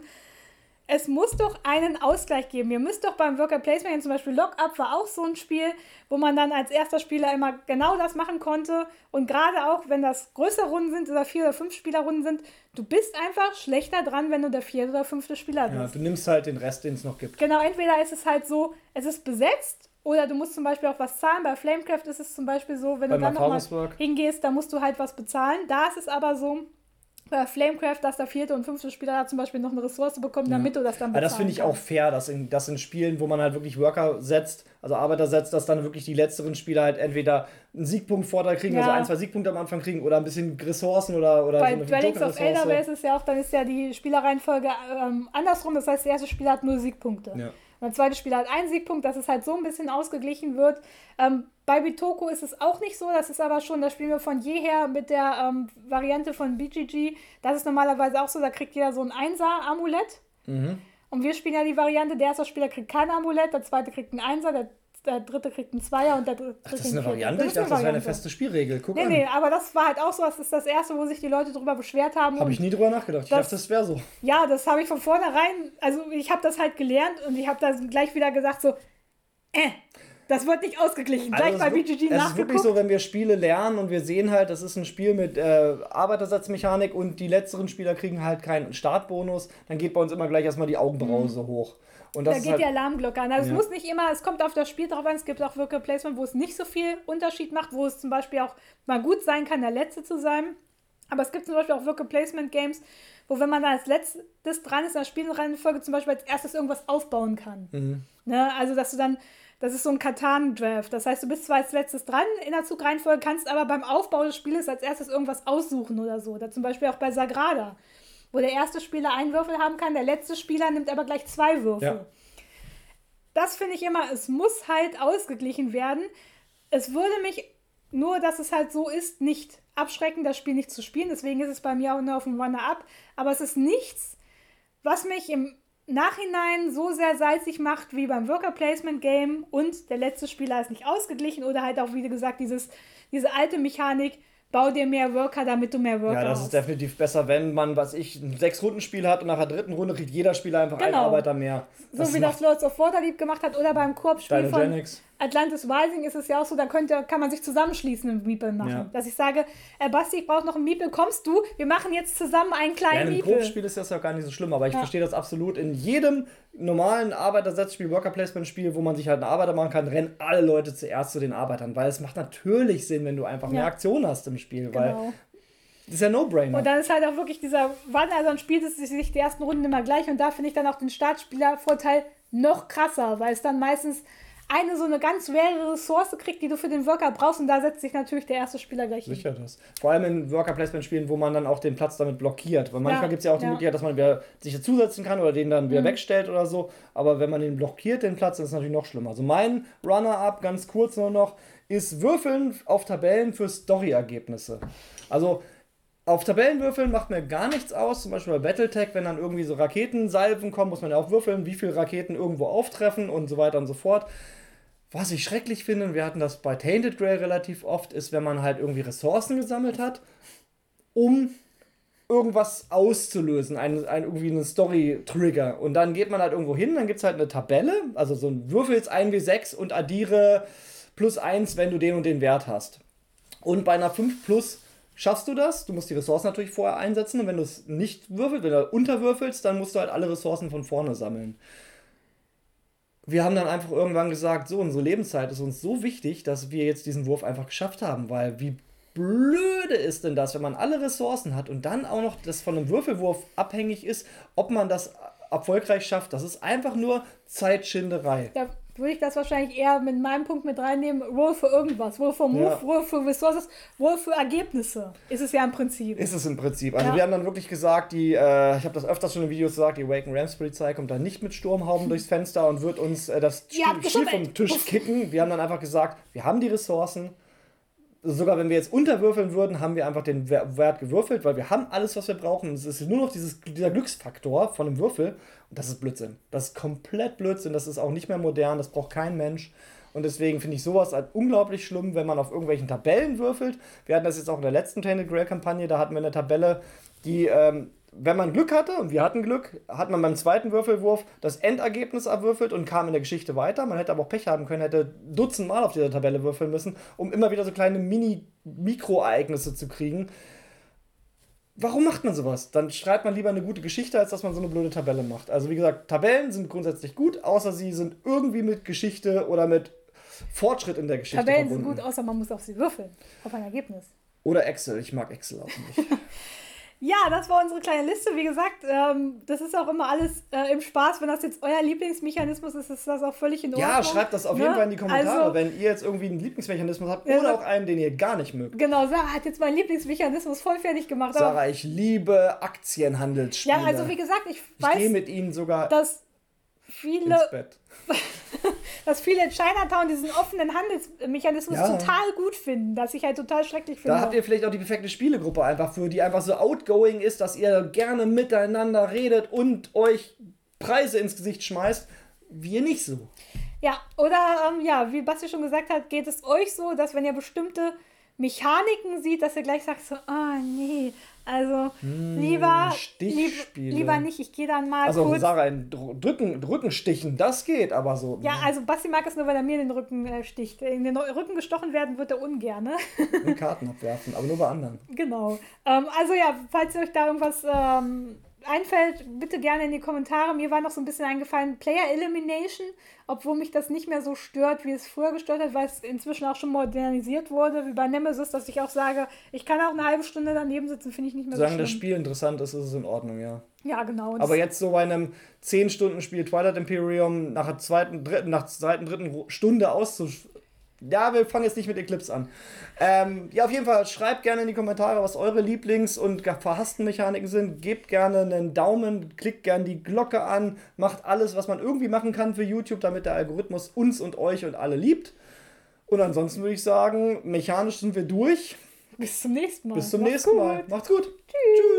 Es muss doch einen Ausgleich geben. Ihr müsst doch beim Worker Placement, zum Beispiel Lock-Up war auch so ein Spiel, wo man dann als erster Spieler immer genau das machen konnte. Und gerade auch, wenn das größere Runden sind oder vier- oder fünf Spielerrunden sind, du bist einfach schlechter dran, wenn du der vierte oder fünfte Spieler bist. Ja, du nimmst halt den Rest, den es noch gibt. Genau, entweder ist es halt so, es ist besetzt, oder du musst zum Beispiel auch was zahlen. Bei Flamecraft ist es zum Beispiel so, wenn Bei du dann nochmal hingehst, dann musst du halt was bezahlen. Da ist es aber so, bei Flamecraft, dass der vierte und fünfte Spieler da zum Beispiel noch eine Ressource bekommen, damit ja. du das dann bezahlen. Aber das finde ich auch fair, dass in, dass in Spielen, wo man halt wirklich Worker setzt, also Arbeiter setzt, dass dann wirklich die letzteren Spieler halt entweder einen Siegpunkt Vorteil kriegen, ja. also ein, zwei Siegpunkte am Anfang kriegen oder ein bisschen Ressourcen oder, oder bei so eine Dwellings of Eldervale ist es ja auch, dann ist ja die Spielerreihenfolge ähm, andersrum, das heißt, der erste Spieler hat nur Siegpunkte. Ja. Und der zweite Spieler hat einen Siegpunkt, dass es halt so ein bisschen ausgeglichen wird. Ähm, bei Bitoku ist es auch nicht so, das ist aber schon, das spielen wir von jeher mit der ähm, Variante von B G G. Das ist normalerweise auch so, da kriegt jeder so ein Einser-Amulett. Mhm. Und wir spielen ja die Variante, der erste Spieler kriegt kein Amulett, der zweite kriegt einen Einser, der, der dritte kriegt einen Zweier und der dritte Ach, das ist eine Variante? Ich dachte, das wäre eine feste Spielregel. Guck nee, an. nee, aber das war halt auch so, das ist das erste, wo sich die Leute drüber beschwert haben. Habe ich nie drüber nachgedacht. Ich das, dachte, das wäre so. Ja, das habe ich von vornherein, also ich habe das halt gelernt und ich habe dann gleich wieder gesagt so, äh, das wird nicht ausgeglichen. Also gleich bei B G G nachgeguckt. Es ist wirklich so, wenn wir Spiele lernen und wir sehen halt, das ist ein Spiel mit äh, Arbeitersatzmechanik und die letzteren Spieler kriegen halt keinen Startbonus, dann geht bei uns immer gleich erstmal die Augenbrause mhm. hoch. Und das da geht halt, die Alarmglocke an. Also ja. Es muss nicht immer, es kommt auf das Spiel drauf an, es gibt auch Worker Placement, wo es nicht so viel Unterschied macht, wo es zum Beispiel auch mal gut sein kann, der Letzte zu sein. Aber es gibt zum Beispiel auch Worker Placement Games, wo wenn man da als letztes dran ist in der Spielreihenfolge zum Beispiel als erstes irgendwas aufbauen kann. Mhm. Ne? Also dass du dann, das ist so ein Katan-Draft. Das heißt, du bist zwar als letztes dran in der Zugreihenfolge, kannst aber beim Aufbau des Spieles als erstes irgendwas aussuchen oder so. Oder zum Beispiel auch bei Sagrada, wo der erste Spieler einen Würfel haben kann, der letzte Spieler nimmt aber gleich zwei Würfel. Ja. Das finde ich immer, es muss halt ausgeglichen werden. Es würde mich, nur dass es halt so ist, nicht abschrecken, das Spiel nicht zu spielen. Deswegen ist es bei mir auch nur auf dem Runner-Up. Aber es ist nichts, was mich im Nachhinein so sehr salzig macht wie beim Worker Placement Game und der letzte Spieler ist nicht ausgeglichen oder halt auch, wie gesagt, dieses, diese alte Mechanik, bau dir mehr Worker, damit du mehr Worker hast. Ja, das hast. ist definitiv besser, wenn man, was ich, ein Sechs-Runden-Spiel hat und nach der dritten Runde kriegt jeder Spieler einfach genau. einen Arbeiter mehr. So das wie das Lords of Waterdeep gemacht hat oder beim Koop-Spiel von Atlantis Rising ist es ja auch so, da könnte, kann man sich zusammenschließen und Meeple machen. Ja. Dass ich sage, äh, Basti, ich brauche noch einen Meeple, kommst du? Wir machen jetzt zusammen einen kleinen ja, Meeple. Im Koop-Spiel ist das ja gar nicht so schlimm, aber ich ja. verstehe das absolut. In jedem normalen Arbeitersetzspiel, Worker-Placement-Spiel, wo man sich halt einen Arbeiter machen kann, rennen alle Leute zuerst zu den Arbeitern, weil es macht natürlich Sinn, wenn du einfach ja. mehr Aktion hast im Spiel, genau. weil das ist ja No-Brainer. Und dann ist halt auch wirklich dieser Wann, also dann spielt es sich die ersten Runden immer gleich und da finde ich dann auch den Startspieler-Vorteil noch krasser, weil es dann meistens eine so eine ganz schwere Ressource kriegt, die du für den Worker brauchst und da setzt sich natürlich der erste Spieler gleich hin. Sicher das. Vor allem in Worker-Placement-Spielen, wo man dann auch den Platz damit blockiert. Weil manchmal ja, gibt es ja auch die ja. Möglichkeit, dass man wieder sich dazusetzen kann oder den dann wieder mhm. wegstellt oder so. Aber wenn man den blockiert, den Platz, dann ist es natürlich noch schlimmer. Also mein Runner-Up, ganz kurz nur noch, ist Würfeln auf Tabellen für Story-Ergebnisse. Also auf Tabellenwürfeln macht mir gar nichts aus, zum Beispiel bei Battletech, wenn dann irgendwie so Raketensalven kommen, muss man ja auch würfeln, wie viele Raketen irgendwo auftreffen und so weiter und so fort. Was ich schrecklich finde, und wir hatten das bei Tainted Grail relativ oft, ist, wenn man halt irgendwie Ressourcen gesammelt hat, um irgendwas auszulösen, ein, ein, irgendwie einen Story-Trigger. Und dann geht man halt irgendwo hin, dann gibt es halt eine Tabelle, also so ein Würfel jetzt eins W sechs und addiere plus eins, wenn du den und den Wert hast. Und bei einer fünf plus schaffst du das, du musst die Ressourcen natürlich vorher einsetzen und wenn du es nicht würfelst, wenn du unterwürfelst, dann musst du halt alle Ressourcen von vorne sammeln. Wir haben dann einfach irgendwann gesagt, so, unsere Lebenszeit ist uns so wichtig, dass wir jetzt diesen Wurf einfach geschafft haben, weil wie blöde ist denn das, wenn man alle Ressourcen hat und dann auch noch das von einem Würfelwurf abhängig ist, ob man das erfolgreich schafft. Das ist einfach nur Zeitschinderei. Ja, würde ich das wahrscheinlich eher mit meinem Punkt mit reinnehmen. Roll für irgendwas. Roll für Move, ja. Roll für Resources, Roll für Ergebnisse. Ist es ja im Prinzip. Ist es im Prinzip. Also ja. wir haben dann wirklich gesagt, die, äh, ich habe das öfters schon in Videos gesagt, die Waken Rams Polizei kommt dann nicht mit Sturmhauben durchs Fenster und wird uns äh, das Spiel, Spiel vom Tisch kicken. Wir haben dann einfach gesagt, wir haben die Ressourcen. Sogar wenn wir jetzt unterwürfeln würden, haben wir einfach den Wert gewürfelt, weil wir haben alles, was wir brauchen. Es ist nur noch dieses, dieser Glücksfaktor von einem Würfel. Und das ist Blödsinn. Das ist komplett Blödsinn. Das ist auch nicht mehr modern. Das braucht kein Mensch. Und deswegen finde ich sowas halt unglaublich schlimm, wenn man auf irgendwelchen Tabellen würfelt. Wir hatten das jetzt auch in der letzten Tainted Grail-Kampagne. Da hatten wir eine Tabelle, die, ähm, wenn man Glück hatte, und wir hatten Glück, hat man beim zweiten Würfelwurf das Endergebnis erwürfelt und kam in der Geschichte weiter. Man hätte aber auch Pech haben können, hätte dutzendmal auf dieser Tabelle würfeln müssen, um immer wieder so kleine Mini-Mikroereignisse zu kriegen. Warum macht man sowas? Dann schreibt man lieber eine gute Geschichte, als dass man so eine blöde Tabelle macht. Also wie gesagt, Tabellen sind grundsätzlich gut, außer sie sind irgendwie mit Geschichte oder mit Fortschritt in der Geschichte Tabellen verbunden. sind gut, außer man muss auf sie würfeln, auf ein Ergebnis. Oder Excel, ich mag Excel auch nicht. Ja, das war unsere kleine Liste. Wie gesagt, ähm, das ist auch immer alles äh, im Spaß. Wenn das jetzt euer Lieblingsmechanismus ist, ist das auch völlig in Ordnung. Ja, schreibt das auf ne? jeden Fall in die Kommentare, also, wenn ihr jetzt irgendwie einen Lieblingsmechanismus habt oder ja, auch einen, den ihr gar nicht mögt. Genau, Sarah hat jetzt meinen Lieblingsmechanismus voll fertig gemacht. Sarah, ich liebe Aktienhandelsspiele. Ja, also wie gesagt, ich weiß, ich gehe mit ihnen sogar dass viele, ins Bett. dass viele in Chinatown diesen offenen Handelsmechanismus ja. total gut finden, dass ich halt total schrecklich finde. Da habt ihr vielleicht auch die perfekte Spielegruppe einfach für, die einfach so outgoing ist, dass ihr gerne miteinander redet und euch Preise ins Gesicht schmeißt. Wir nicht so. Ja, oder ähm, ja, wie Basti schon gesagt hat, geht es euch so, dass wenn ihr bestimmte Mechaniken sieht, dass ihr gleich sagt so, ah oh, nee, also hm, lieber, lieb, lieber nicht, ich gehe dann mal also, kurz... Also Sarah, ein Drücken, Rückenstichen, das geht, aber so... Ja, also Basti mag es nur, weil er mir den Rücken äh, sticht. In den Rücken gestochen werden wird er ungern. Und Karten abwerfen, aber nur bei anderen. Genau. Ähm, also ja, falls euch da irgendwas ähm, einfällt, bitte gerne in die Kommentare. Mir war noch so ein bisschen eingefallen, Player Elimination, obwohl mich das nicht mehr so stört, wie es früher gestört hat, weil es inzwischen auch schon modernisiert wurde, wie bei Nemesis, dass ich auch sage, ich kann auch eine halbe Stunde daneben sitzen, finde ich nicht mehr so schlimm. Solange das Spiel interessant ist, ist es in Ordnung, ja. Ja, genau. Aber jetzt so bei einem zehn Stunden Spiel Twilight Imperium nach der zweiten, dritten, nach der zweiten, dritten Stunde auszusch... Ja, wir fangen jetzt nicht mit Eclipse an. Ähm, ja, auf jeden Fall, schreibt gerne in die Kommentare, was eure Lieblings- und verhassten Mechaniken sind. Gebt gerne einen Daumen, klickt gerne die Glocke an, macht alles, was man irgendwie machen kann für YouTube, damit der Algorithmus uns und euch und alle liebt. Und ansonsten würde ich sagen, mechanisch sind wir durch. Bis zum nächsten Mal. Bis zum Macht's nächsten gut. Mal. Macht's gut. Tschüss. Tschüss.